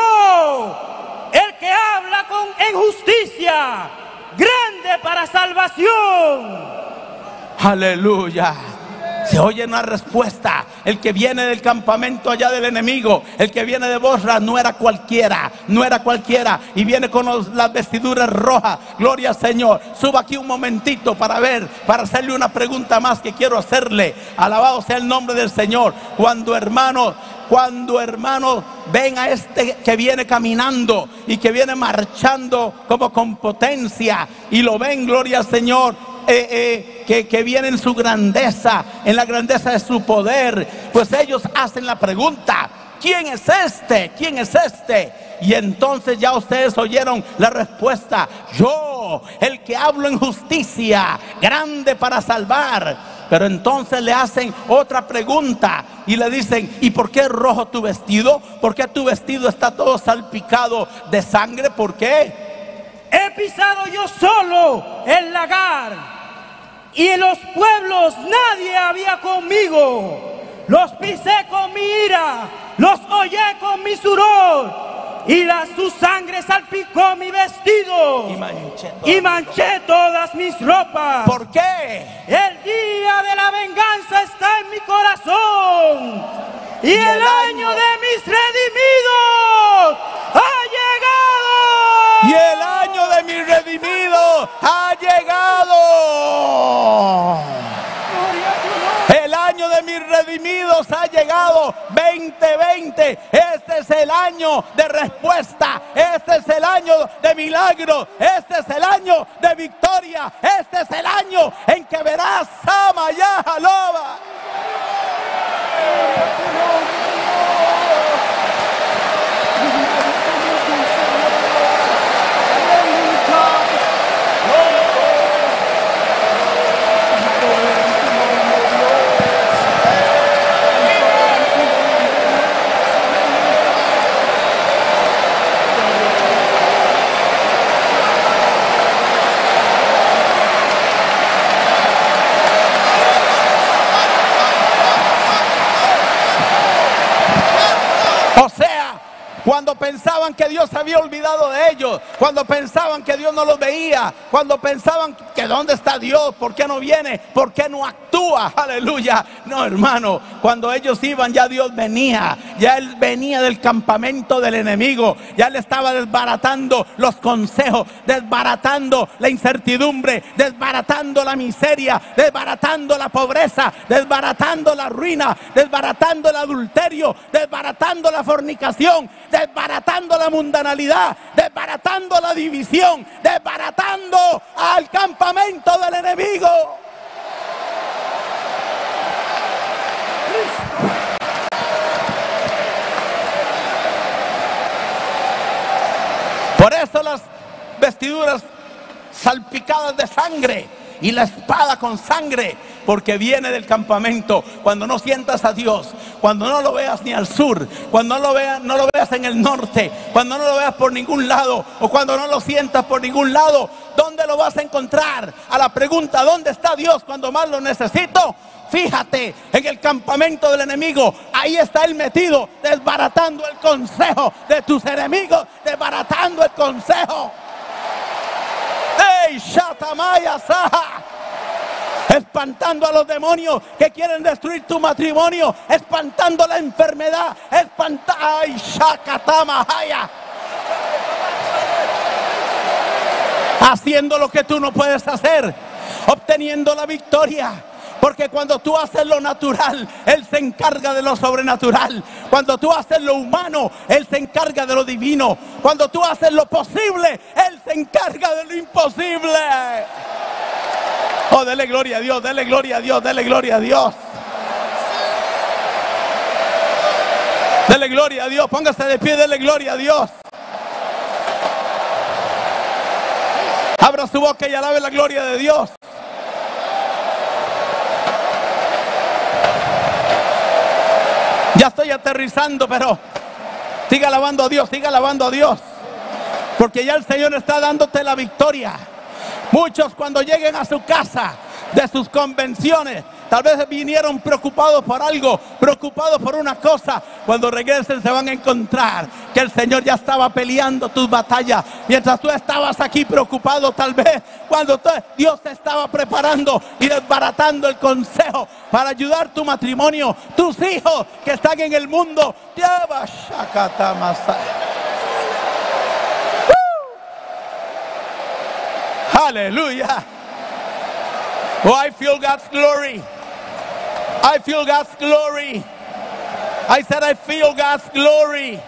Yo, el que habla con en justicia, grande para salvación. Aleluya. Se oye una respuesta. El que viene del campamento allá del enemigo, el que viene de Bosra, no era cualquiera, no era cualquiera, y viene con los, las vestiduras rojas. Gloria al Señor. Suba aquí un momentito para ver, para hacerle una pregunta más que quiero hacerle. Alabado sea el nombre del Señor. Cuando hermanos, cuando hermanos ven a este que viene caminando y que viene marchando como con potencia, y lo ven, gloria al Señor, Eh, eh, que, que viene en su grandeza, en la grandeza de su poder, pues ellos hacen la pregunta: ¿quién es este? ¿Quién es este? Y entonces ya ustedes oyeron la respuesta: yo, el que hablo en justicia, grande para salvar. Pero entonces le hacen otra pregunta y le dicen: ¿y por qué es rojo tu vestido? ¿Por qué tu vestido está todo salpicado de sangre? ¿Por qué? He pisado yo solo el lagar, y en los pueblos nadie había conmigo. Los pisé con mi ira, los hollé con mi sudor, y la, su sangre salpicó mi vestido, Y manché, y manché todas mis ropas. ¿Por qué? El día de la venganza está en mi corazón, y, Y el, el año año de mis redimidos ha llegado. Y el año de mi redimido ha llegado. El año de mis redimidos ha llegado. veinte veinte. Este es el año de respuesta. Este es el año de milagro. Este es el año de victoria. Este es el año en que verás Samaya Jaloba. O sea, cuando pensaban que Dios se había olvidado de ellos, cuando pensaban que Dios no los veía, cuando pensaban que ¿dónde está Dios? ¿Por qué no viene? ¿Por qué no actúa? Aleluya. No, hermano, cuando ellos iban ya Dios venía, ya Él venía del campamento del enemigo, ya Él estaba desbaratando los consejos, desbaratando la incertidumbre, desbaratando la miseria, desbaratando la pobreza, desbaratando la ruina, desbaratando el adulterio, desbaratando la fornicación, desbaratando la mundanalidad, desbaratando la división, desbaratando al campamento del enemigo. Por eso las vestiduras salpicadas de sangre y la espada con sangre, porque viene del campamento. Cuando no sientas a Dios, cuando no lo veas ni al sur, cuando no lo veas, no lo veas en el norte, cuando no lo veas por ningún lado, o cuando no lo sientas por ningún lado, ¿dónde lo vas a encontrar? A la pregunta, ¿dónde está Dios cuando más lo necesito? Fíjate en el campamento del enemigo. Ahí está Él metido, desbaratando el consejo de tus enemigos, desbaratando el consejo. ¡Ey, Shatamaya Saha! Espantando a los demonios que quieren destruir tu matrimonio, espantando la enfermedad, espantando. ¡Ay, Shakatamahaya! Haciendo lo que tú no puedes hacer, obteniendo la victoria. Porque cuando tú haces lo natural, Él se encarga de lo sobrenatural. Cuando tú haces lo humano, Él se encarga de lo divino. Cuando tú haces lo posible, Él se encarga de lo imposible. Oh, dele gloria a Dios, dele gloria a Dios, dele gloria a Dios. Dele gloria a Dios, póngase de pie, dele gloria a Dios. Abra su boca y alabe la gloria de Dios. Ya estoy aterrizando, pero siga alabando a Dios, siga alabando a Dios. Porque ya el Señor está dándote la victoria. Muchos cuando lleguen a su casa de sus convenciones, tal vez vinieron preocupados por algo, preocupados por una cosa. Cuando regresen se van a encontrar que el Señor ya estaba peleando tus batallas. Mientras tú estabas aquí preocupado, tal vez cuando tú, Dios te estaba preparando y desbaratando el consejo para ayudar tu matrimonio, tus hijos que están en el mundo. Aleluya. Oh, I feel God's glory. I feel God's glory. I said I feel God's glory.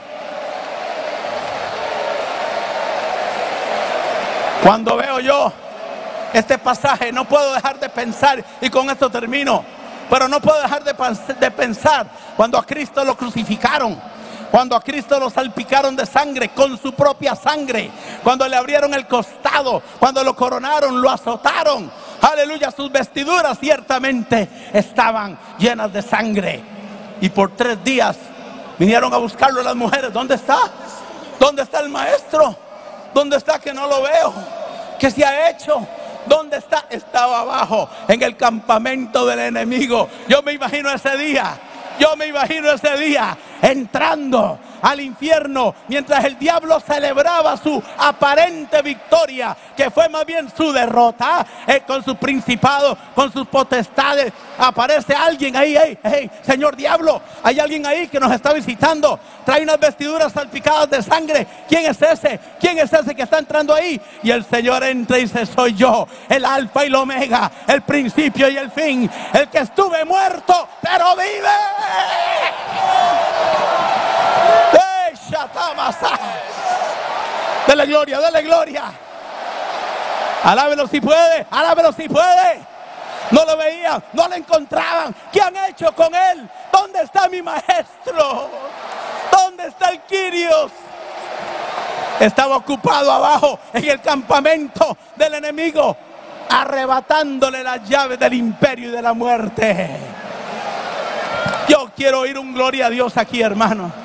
Cuando veo yo este pasaje, no puedo dejar de pensar, y con esto termino, pero no puedo dejar de, de pensar cuando a Cristo lo crucificaron, cuando a Cristo lo salpicaron de sangre con su propia sangre, cuando le abrieron el costado, cuando lo coronaron, lo azotaron. Aleluya, sus vestiduras ciertamente estaban llenas de sangre. Y por tres días vinieron a buscarlo las mujeres. ¿Dónde está? ¿Dónde está el maestro? ¿Dónde está que no lo veo? ¿Qué se ha hecho? ¿Dónde está? Estaba abajo en el campamento del enemigo. Yo me imagino ese día. Yo me imagino ese día entrando al infierno mientras el diablo celebraba su aparente victoria, que fue más bien su derrota, eh, con sus principados, con sus potestades. Aparece alguien ahí, hey, hey, señor diablo, hay alguien ahí que nos está visitando, trae unas vestiduras salpicadas de sangre. ¿Quién es ese? ¿Quién es ese que está entrando ahí? Y el Señor entra y dice: soy yo, el alfa y el omega, el principio y el fin, el que estuve muerto pero vive. Dele gloria, dele gloria. Alábelo si puede, alábelo si puede. No lo veían, no lo encontraban. ¿Qué han hecho con él? ¿Dónde está mi maestro? ¿Dónde está el Kyrios? Estaba ocupado abajo en el campamento del enemigo, arrebatándole las llaves del imperio y de la muerte. Yo quiero oír un gloria a Dios aquí, hermano.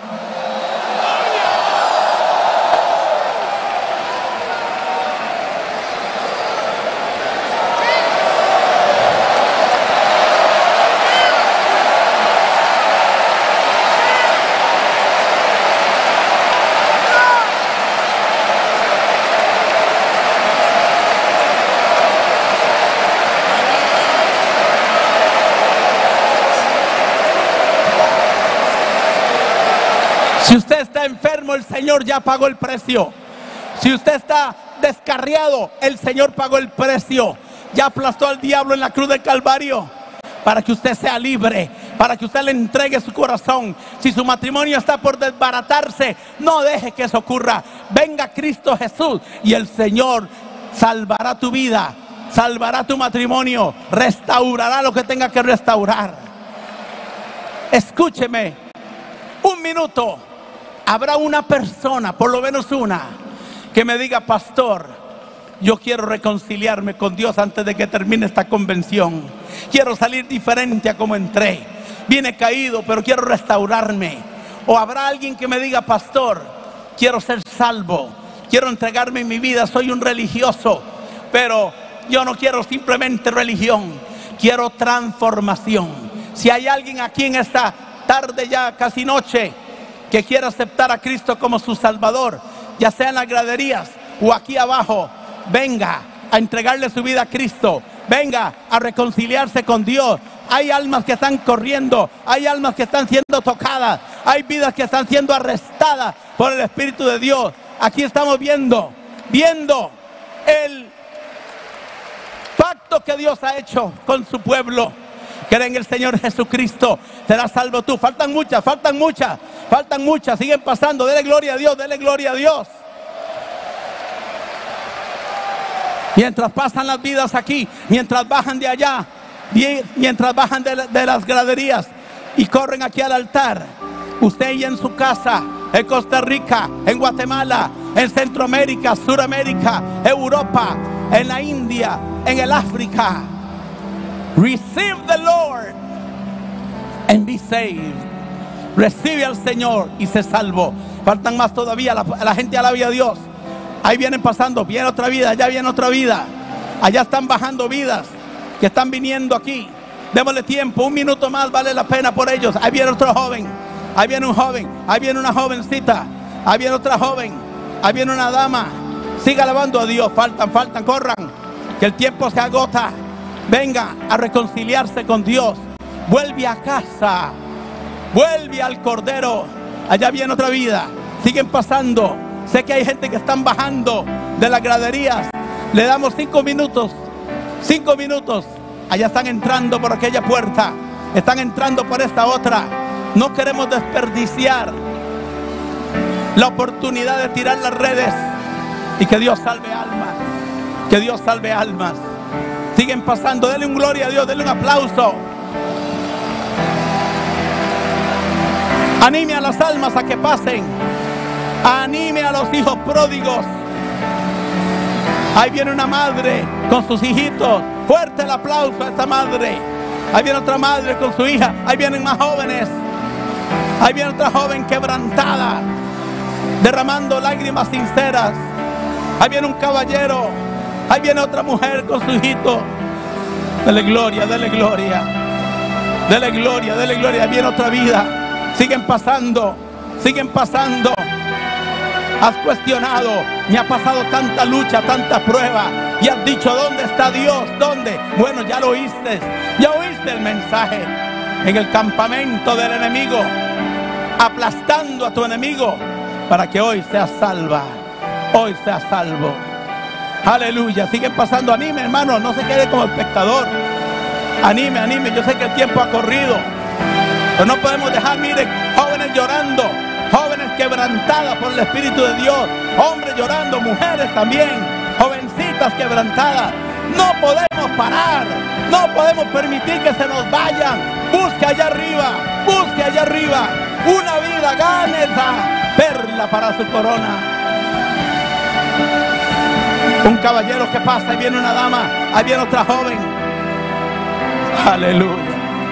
Si usted está enfermo, el Señor ya pagó el precio. Si usted está descarriado, el Señor pagó el precio. Ya aplastó al diablo en la cruz del Calvario para que usted sea libre, para que usted le entregue su corazón. Si su matrimonio está por desbaratarse, no deje que eso ocurra. Venga Cristo Jesús y el Señor salvará tu vida, salvará tu matrimonio, restaurará lo que tenga que restaurar. Escúcheme, un minuto. Habrá una persona, por lo menos una, que me diga: pastor, yo quiero reconciliarme con Dios antes de que termine esta convención. Quiero salir diferente a como entré. Vine caído, pero quiero restaurarme. O habrá alguien que me diga: pastor, quiero ser salvo, quiero entregarme en mi vida, soy un religioso, pero yo no quiero simplemente religión, quiero transformación. Si hay alguien aquí en esta tarde, ya casi noche, que quiera aceptar a Cristo como su Salvador, ya sea en las graderías o aquí abajo, venga a entregarle su vida a Cristo, venga a reconciliarse con Dios. Hay almas que están corriendo, hay almas que están siendo tocadas, hay vidas que están siendo arrestadas por el Espíritu de Dios. Aquí estamos viendo, viendo el pacto que Dios ha hecho con su pueblo. Cree en el Señor Jesucristo, serás salvo tú. Faltan muchas, faltan muchas, faltan muchas, siguen pasando. Dele gloria a Dios, dele gloria a Dios. Mientras pasan las vidas aquí, mientras bajan de allá, mientras bajan de, de las graderías y corren aquí al altar, usted y en su casa, en Costa Rica, en Guatemala, en Centroamérica, Suramérica, Europa, en la India, en el África, receive the Lord and be saved. Recibe al Señor y se salvo. Faltan más todavía, la, la gente alabe a Dios. Ahí vienen pasando, viene otra vida, allá viene otra vida. Allá están bajando vidas que están viniendo aquí. Démosle tiempo, un minuto más vale la pena por ellos. Ahí viene otro joven, ahí viene un joven, ahí viene una jovencita, ahí viene otra joven, ahí viene una dama. Siga alabando a Dios, faltan, faltan, corran, que el tiempo se agota. Venga a reconciliarse con Dios. Vuelve a casa, vuelve al Cordero. Allá viene otra vida, siguen pasando. Sé que hay gente que están bajando de las graderías. Le damos cinco minutos, cinco minutos. Allá están entrando por aquella puerta, están entrando por esta otra. No queremos desperdiciar la oportunidad de tirar las redes y que Dios salve almas, que Dios salve almas. Siguen pasando, denle un gloria a Dios, denle un aplauso. Anime a las almas a que pasen. Anime a los hijos pródigos. Ahí viene una madre con sus hijitos. Fuerte el aplauso a esta madre. Ahí viene otra madre con su hija. Ahí vienen más jóvenes. Ahí viene otra joven quebrantada, derramando lágrimas sinceras. Ahí viene un caballero. Ahí viene otra mujer con su hijito. Dele gloria, dele gloria. Dele gloria, dele gloria. Ahí viene otra vida. Siguen pasando, siguen pasando. Has cuestionado, me ha pasado tanta lucha, tanta prueba, y has dicho: ¿dónde está Dios? ¿Dónde? Bueno, ya lo oíste, ya oíste el mensaje. En el campamento del enemigo, aplastando a tu enemigo, para que hoy seas salva, hoy seas salvo. Aleluya, siguen pasando. Anime, hermano, no se quede como espectador. Anime, anime, yo sé que el tiempo ha corrido, pero no podemos dejar, mire, jóvenes llorando, jóvenes quebrantadas por el Espíritu de Dios, hombres llorando, mujeres también, jovencitas quebrantadas. No podemos parar, no podemos permitir que se nos vayan. Busque allá arriba, busque allá arriba una vida, gane esa perla para su corona. Un caballero que pasa, ahí viene una dama, ahí viene otra joven. Aleluya.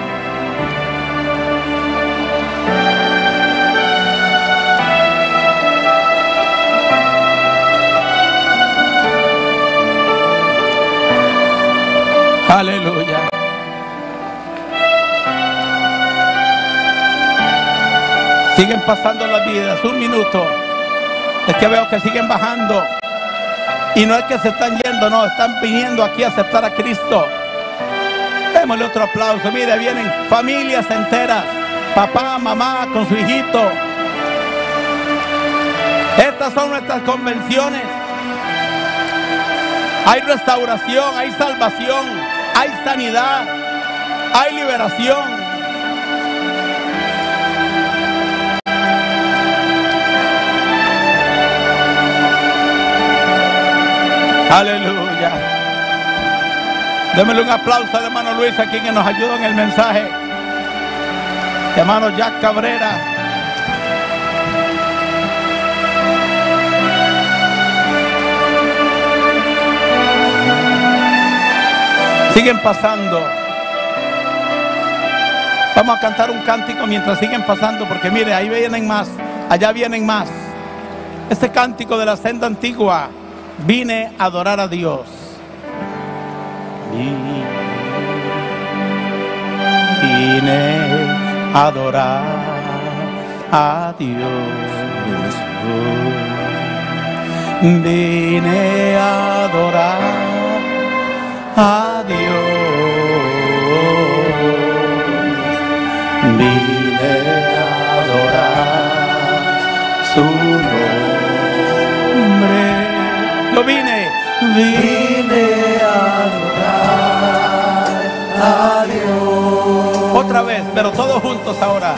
Aleluya. Siguen pasando las vidas, un minuto. Es que veo que siguen bajando. Y no es que se están yendo, no, están viniendo aquí a aceptar a Cristo. Démosle otro aplauso. Mire, vienen familias enteras, papá, mamá con su hijito. Estas son nuestras convenciones. Hay restauración, hay salvación, hay sanidad, hay liberación. Aleluya. Démosle un aplauso al hermano Luis, a quien nos ayudó en el mensaje. Hermano Jack Cabrera. Siguen pasando. Vamos a cantar un cántico mientras siguen pasando, porque mire, ahí vienen más, allá vienen más. Este cántico de la senda antigua: vine a adorar a Dios. Vine a adorar a Dios. Vine a adorar a Dios. Vine a adorar su nombre. Yo vine, vine a adorar a Dios. Otra vez, pero todos juntos ahora.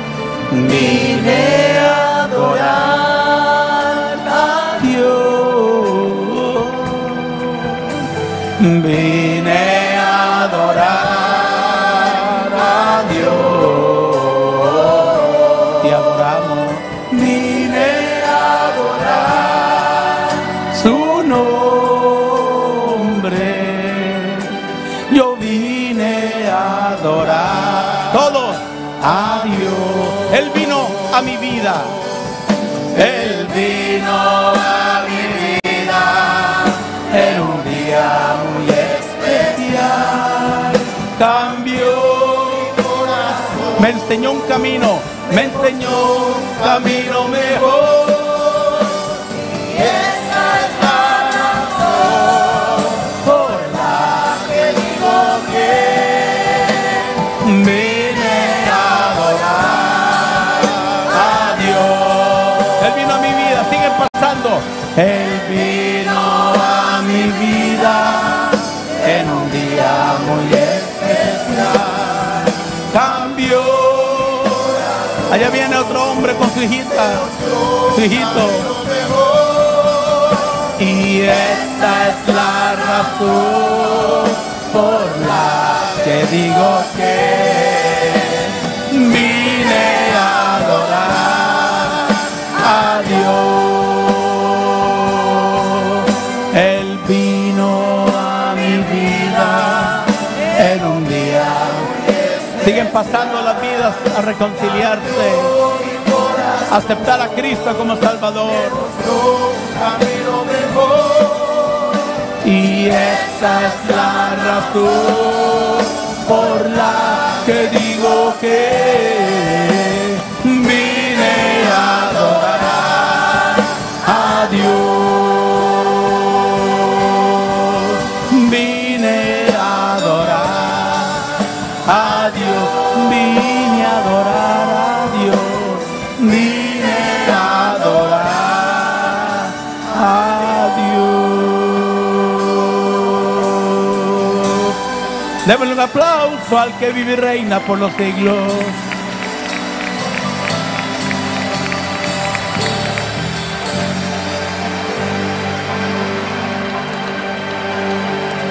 Vine a adorar a Dios. Vine a adorar a Dios. Y adoramos. Vine a adorar su nombre. Yo vine a adorar, todos, a Dios. Él vino a mi vida. Él vino a mi vida en un día muy especial. Cambió mi corazón. Me enseñó un camino, me enseñó un camino mejor. Y esa es la razón por la que digo que vine a adorar a Dios. Él vino a mi vida, siguen pasando. Él vino a mi vida en un día muy especial. Cambió. Allá viene otro hombre con su hijita, su hijito. Y esta es la razón por la que digo que vine a adorar a Dios. Él vino a mi vida en un día. Siguen pasando las vidas a reconciliarse, a aceptar a Cristo como Salvador. Y esa es la razón por la que digo que vine a adorar a Dios. Vine a adorar a Dios. Vine a adorar a Dios. Vine a adorar a Dios. Démosle un aplauso al que vive y reina por los siglos.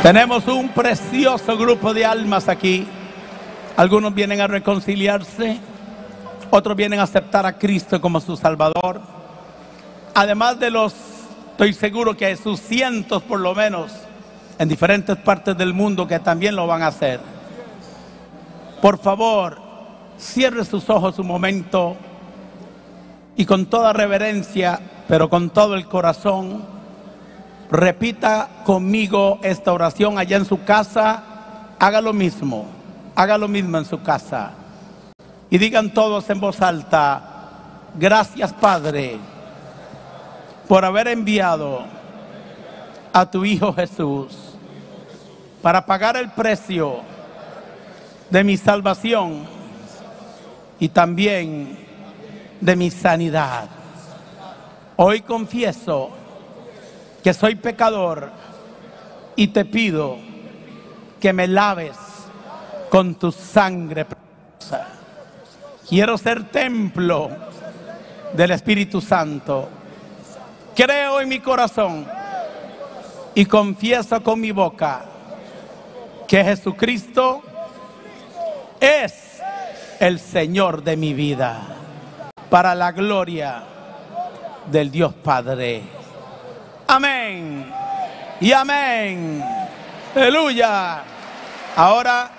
Tenemos un precioso grupo de almas aquí. Algunos vienen a reconciliarse, otros vienen a aceptar a Cristo como su Salvador. Además de los, estoy seguro que hay sus cientos por lo menos en diferentes partes del mundo que también lo van a hacer. Por favor, cierre sus ojos un momento y con toda reverencia, pero con todo el corazón, repita conmigo esta oración allá en su casa. Haga lo mismo, haga lo mismo en su casa. Y digan todos en voz alta: gracias, Padre, por haber enviado a tu Hijo Jesús para pagar el precio de mi salvación y también de mi sanidad. Hoy confieso que soy pecador y te pido que me laves con tu sangre preciosa. Quiero ser templo del Espíritu Santo. Creo en mi corazón y confieso con mi boca que Jesucristo es el Señor de mi vida, para la gloria del Dios Padre. Amén y amén. Aleluya. Ahora